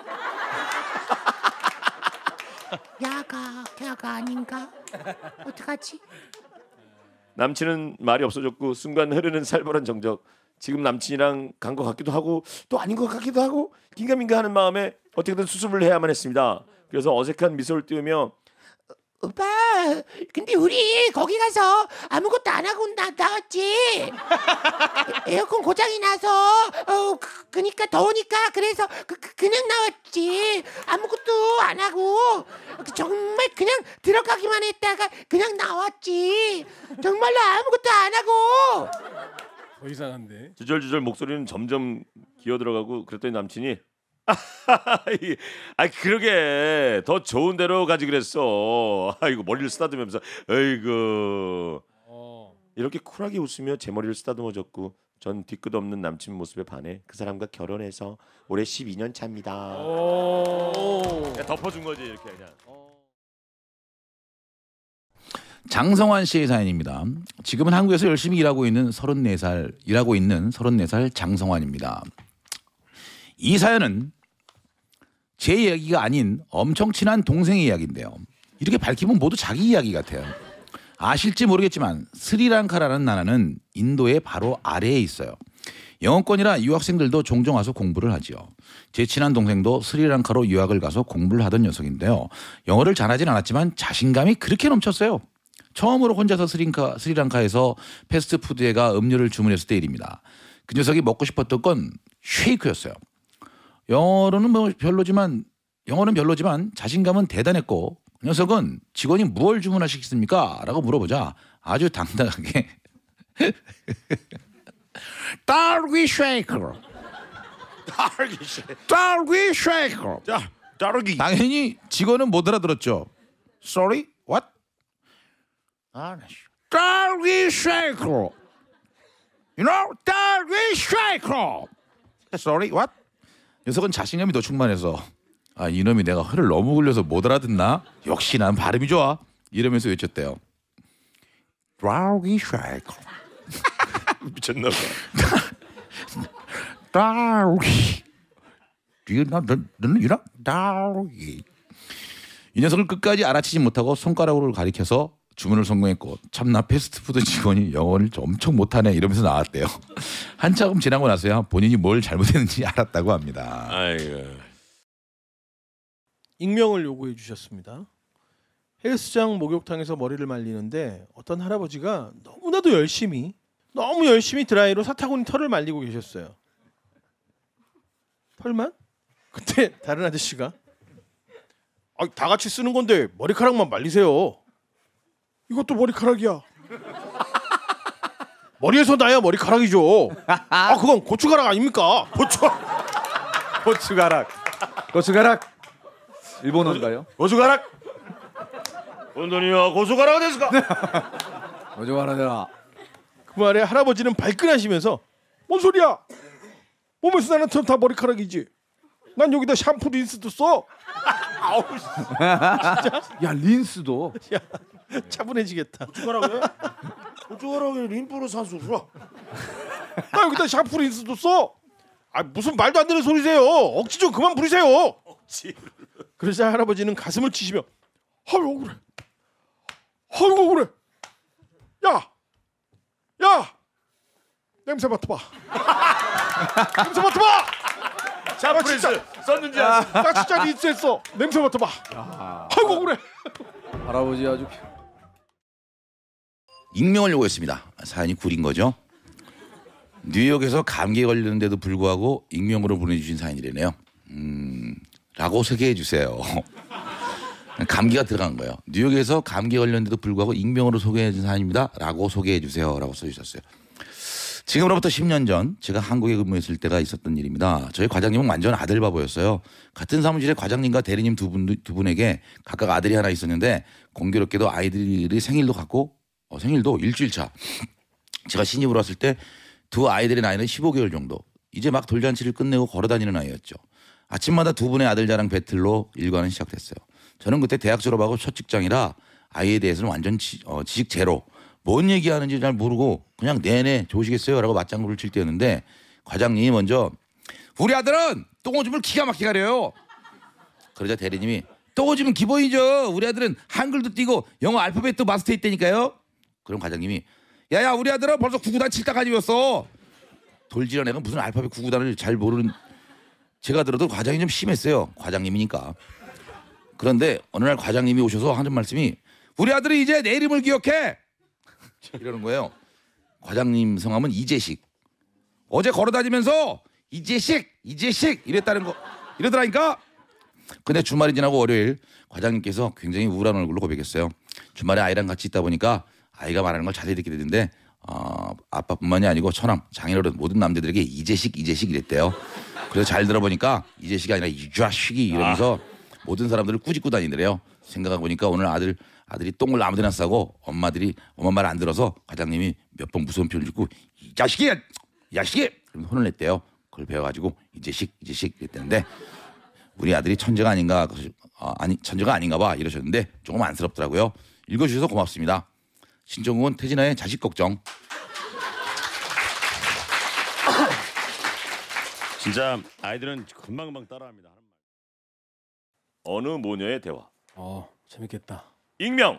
Speaker 5: 야가 갸가 아닌가? 어떡하지?
Speaker 1: 남친은 말이 없어졌고 순간 흐르는 살벌한 정적. 지금 남친이랑 간 것 같기도 하고 또 아닌 것 같기도 하고 긴가민가하는 마음에 어떻게든 수습을 해야만 했습니다. 그래서 어색한 미소를 띄우며
Speaker 5: 오빠, 근데 우리 거기 가서 아무것도 안 하고 나, 나왔지. 에어컨 고장이 나서 어 그, 그니까 더우니까 그래서 그, 그, 그냥 나왔지. 아무것도 안 하고 정말 그냥 들어가기만 했다가 그냥 나왔지. 정말로 아무것도 안 하고.
Speaker 4: 더 이상한데.
Speaker 1: 주절주절 목소리는 점점 기어들어가고 그랬더니 남친이 아 그러게 더 좋은 데로 가지 그랬어. 아이고 머리를 쓰다듬으면서 아이고
Speaker 4: 어.
Speaker 1: 이렇게 쿨하게 웃으며 제 머리를 쓰다듬어줬고 전 뒤끝 없는 남친 모습에 반해 그 사람과 결혼해서 올해 십이 년 차입니다.
Speaker 4: 오.
Speaker 1: 그냥 덮어준 거지 이렇게 그냥.
Speaker 3: 장성환 씨의 사연입니다. 지금은 한국에서 열심히 일하고 있는 서른네 살 일하고 있는 서른네 살 장성환입니다. 이 사연은 제 이야기가 아닌 엄청 친한 동생의 이야기인데요. 이렇게 밝히면 모두 자기 이야기 같아요. 아실지 모르겠지만 스리랑카라는 나라는 인도의 바로 아래에 있어요. 영어권이라 유학생들도 종종 와서 공부를 하지요. 제 친한 동생도 스리랑카로 유학을 가서 공부를 하던 녀석인데요. 영어를 잘하진 않았지만 자신감이 그렇게 넘쳤어요. 처음으로 혼자서 스리랑카, 스리랑카에서 패스트푸드에 가 음료를 주문했을 때 일입니다. 그 녀석이 먹고 싶었던 건 쉐이크였어요. 영어로는 뭐 별로지만 영어는 별로지만 자신감은 대단했고 그 녀석은 직원이 무얼 주문하시겠습니까? 라고 물어보자 아주 당당하게 딸기 쉐이크
Speaker 1: 딸기 씨.
Speaker 3: 딸기 쉐이크
Speaker 1: 자 딸기.
Speaker 3: 당연히 직원은 못 알아들었죠. Sorry? What? 아, 딸기 쉐이크 You know? 딸기 쉐이크 Sorry? What? 녀석은 자신감이 더 충만해서 아 이놈이 내가 혀를 너무 굴려서 못 알아듣나? 역시 난 발음이 좋아 이러면서 외쳤대요. 딸기 쉐이크
Speaker 1: 미쳤나 봐.
Speaker 3: 딸기 Do you know? 너는 이라? 딸기 이 녀석을 끝까지 알아채지 못하고 손가락으로 가리켜서 주문을 성공했고 참나 패스트푸드 직원이 영어를 엄청 못하네 이러면서 나왔대요. 한참 지나고 나서야 본인이 뭘 잘못했는지 알았다고 합니다.
Speaker 1: 아이고.
Speaker 2: 익명을 요구해 주셨습니다. 헬스장 목욕탕에서 머리를 말리는데 어떤 할아버지가 너무나도 열심히 너무 열심히 드라이로 사타구니 털을 말리고 계셨어요. 털만? 그때 다른 아저씨가 아, 다 같이 쓰는 건데 머리카락만 말리세요. 이것도 머리카락이야. 머리에서 나야 머리카락이죠. 아 그건 고추가락 아닙니까? 고추
Speaker 7: 고추가락. 고추가락. 일본어인가요?
Speaker 1: 고수가락. 온도니와 고수가락 됐을까?
Speaker 7: 고추가락이라.
Speaker 2: 그 말에 할아버지는 발끈하시면서 뭔 소리야? 몸에서 나는 털 다 머리카락이지. 난 여기다 샴푸 린스도 써.
Speaker 7: 야 린스도.
Speaker 2: 야, 차분해지겠다.
Speaker 1: 고수가락에? 고수가락에 림프로 산수 써.
Speaker 2: 나 여기다 샴푸 린스도 써. 아 무슨 말도 안 되는 소리세요. 억지 좀 그만 부리세요.
Speaker 1: 억지.
Speaker 2: 그러자 할아버지는 가슴을 치시며 아이고 그래. 아이고 그래. 야, 야, 냄새 맡아봐. 냄새 맡아봐.
Speaker 1: 샴푸린스 썼는지 알았어.
Speaker 2: 나 진짜 린스했어. 냄새 맡아봐. 아이고 그래.
Speaker 7: 할아버지 아주.
Speaker 3: 익명을 요구했습니다. 사연이 구린 거죠. 뉴욕에서 감기에 걸렸는데도 불구하고 익명으로 보내주신 사연이래네요. 음, 라고 소개해 주세요. 감기가 들어간 거예요. 뉴욕에서 감기에 걸렸는데도 불구하고 익명으로 소개해 준 사연입니다. 라고 소개해 주세요. 라고 써주셨어요. 지금으로부터 십 년 전 제가 한국에 근무했을 때가 있었던 일입니다. 저희 과장님은 완전 아들 바보였어요. 같은 사무실에 과장님과 대리님 두, 분, 두 분에게 각각 아들이 하나 있었는데 공교롭게도 아이들이 생일도 같고 어, 생일도 일주일 차. 제가 신입으로 왔을 때 두 아이들의 나이는 십오 개월 정도. 이제 막 돌잔치를 끝내고 걸어다니는 아이였죠. 아침마다 두 분의 아들 자랑 배틀로 일과는 시작됐어요. 저는 그때 대학 졸업하고 첫 직장이라 아이에 대해서는 완전 지, 어, 지식 제로. 뭔 얘기하는지 잘 모르고 그냥 네네 좋으시겠어요 라고 맞장구를 칠 때였는데 과장님이 먼저 우리 아들은 똥오줌을 기가 막히게 가려요. 그러자 대리님이 똥오줌은 기본이죠. 우리 아들은 한글도 띄고 영어 알파벳도 마스터 있다니까요. 그럼 과장님이 야야 우리 아들은 벌써 구구단 칠단까지 외웠어. 돌지런 애가 무슨 알파벳 구구단을 잘 모르는. 제가 들어도 과장이 좀 심했어요. 과장님이니까. 그런데 어느 날 과장님이 오셔서 하는 말씀이 우리 아들이 이제 내 이름을 기억해. 이러는 거예요. 과장님 성함은 이재식. 어제 걸어다니면서 이재식 이재식 이랬다는 거 이러더라니까. 근데 주말이 지나고 월요일 과장님께서 굉장히 우울한 얼굴로 고백했어요. 주말에 아이랑 같이 있다 보니까 아이가 말하는 걸 자세히 듣게 되는데 어, 아빠뿐만이 아니고 처남 장인어른 모든 남자들에게 이재식 이재식 이랬대요. 그래서 잘 들어보니까 이재식이 아니라 이자식이 이러면서 아. 모든 사람들을 꾸짖고 다니더래요. 생각해 보니까 오늘 아들 아들이 똥을 아무데나 싸고 엄마들이 엄마 말 안 들어서 과장님이 몇 번 무서운 표현을 짓고 이 자식이 이 자식이 그러면 혼을 냈대요. 그걸 배워가지고 이재식 이재식 이랬대는데 우리 아들이 천재가 아닌가 어, 아니 천재가 아닌가 봐 이러셨는데 조금 안쓰럽더라고요. 읽어주셔서 고맙습니다. 신정훈 태진아의 자식 걱정.
Speaker 1: 진짜 아이들은 금방금방 따라합니다. 어느 모녀의 대화.
Speaker 4: 어 재밌겠다.
Speaker 1: 익명.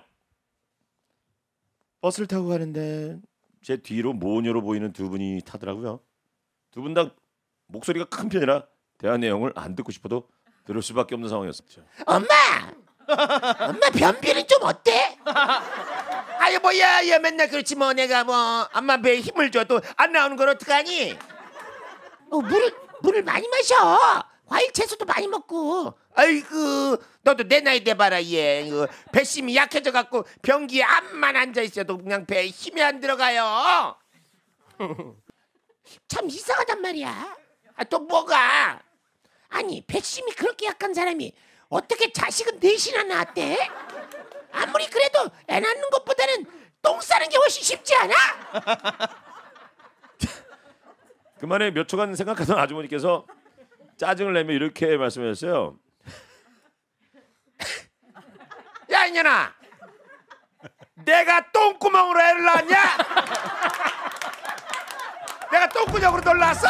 Speaker 1: 버스를 타고 가는데 제 뒤로 모녀로 보이는 두 분이 타더라고요. 두 분 다 목소리가 큰 편이라 대화 내용을 안 듣고 싶어도 들을 수밖에 없는 상황이었죠.
Speaker 8: 엄마! 엄마 변비는 좀 어때?
Speaker 5: 아유 뭐야 야 맨날 그렇지 뭐 내가 뭐 엄마 배에 힘을 줘도 안 나오는 걸 어떡하니?
Speaker 8: 어, 물을 물을 많이 마셔. 과일 채소도 많이 먹고.
Speaker 5: 아이고 너도 내 나이 돼봐라 얘. 그 배심이 약해져 갖고 변기에 암만 앉아 있어도 그냥 배에 힘이 안 들어가요.
Speaker 8: 참 이상하단 말이야.
Speaker 5: 아, 또 뭐가?
Speaker 8: 아니 배심이 그렇게 약한 사람이 어떻게 자식은 넷이나 낳았대? 아무리 그래도 애 낳는 것보다는 똥 싸는 게 훨씬 쉽지 않아?
Speaker 1: 그만에 몇 초간 생각하던 아주머니께서 짜증을 내며 이렇게 말씀하셨어요.
Speaker 5: 야 이년아, 내가 똥구멍으로 애를 낳았냐? 내가 똥구녕으로 널 낳았어?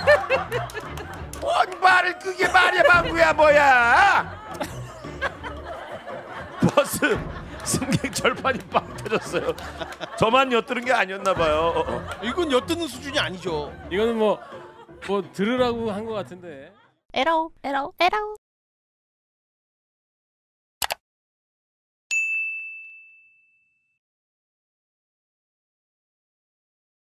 Speaker 5: 뭔 말을 그게 말이야 방구야 뭐야?
Speaker 1: 버스 승객 절판이 빵 터졌어요. 저만 엿들은 게 아니었나 봐요.
Speaker 2: 이건 엿드는 수준이 아니죠.
Speaker 4: 이거는 뭐 뭐 들으라고 한 것 같은데.
Speaker 10: 에러 에러 에러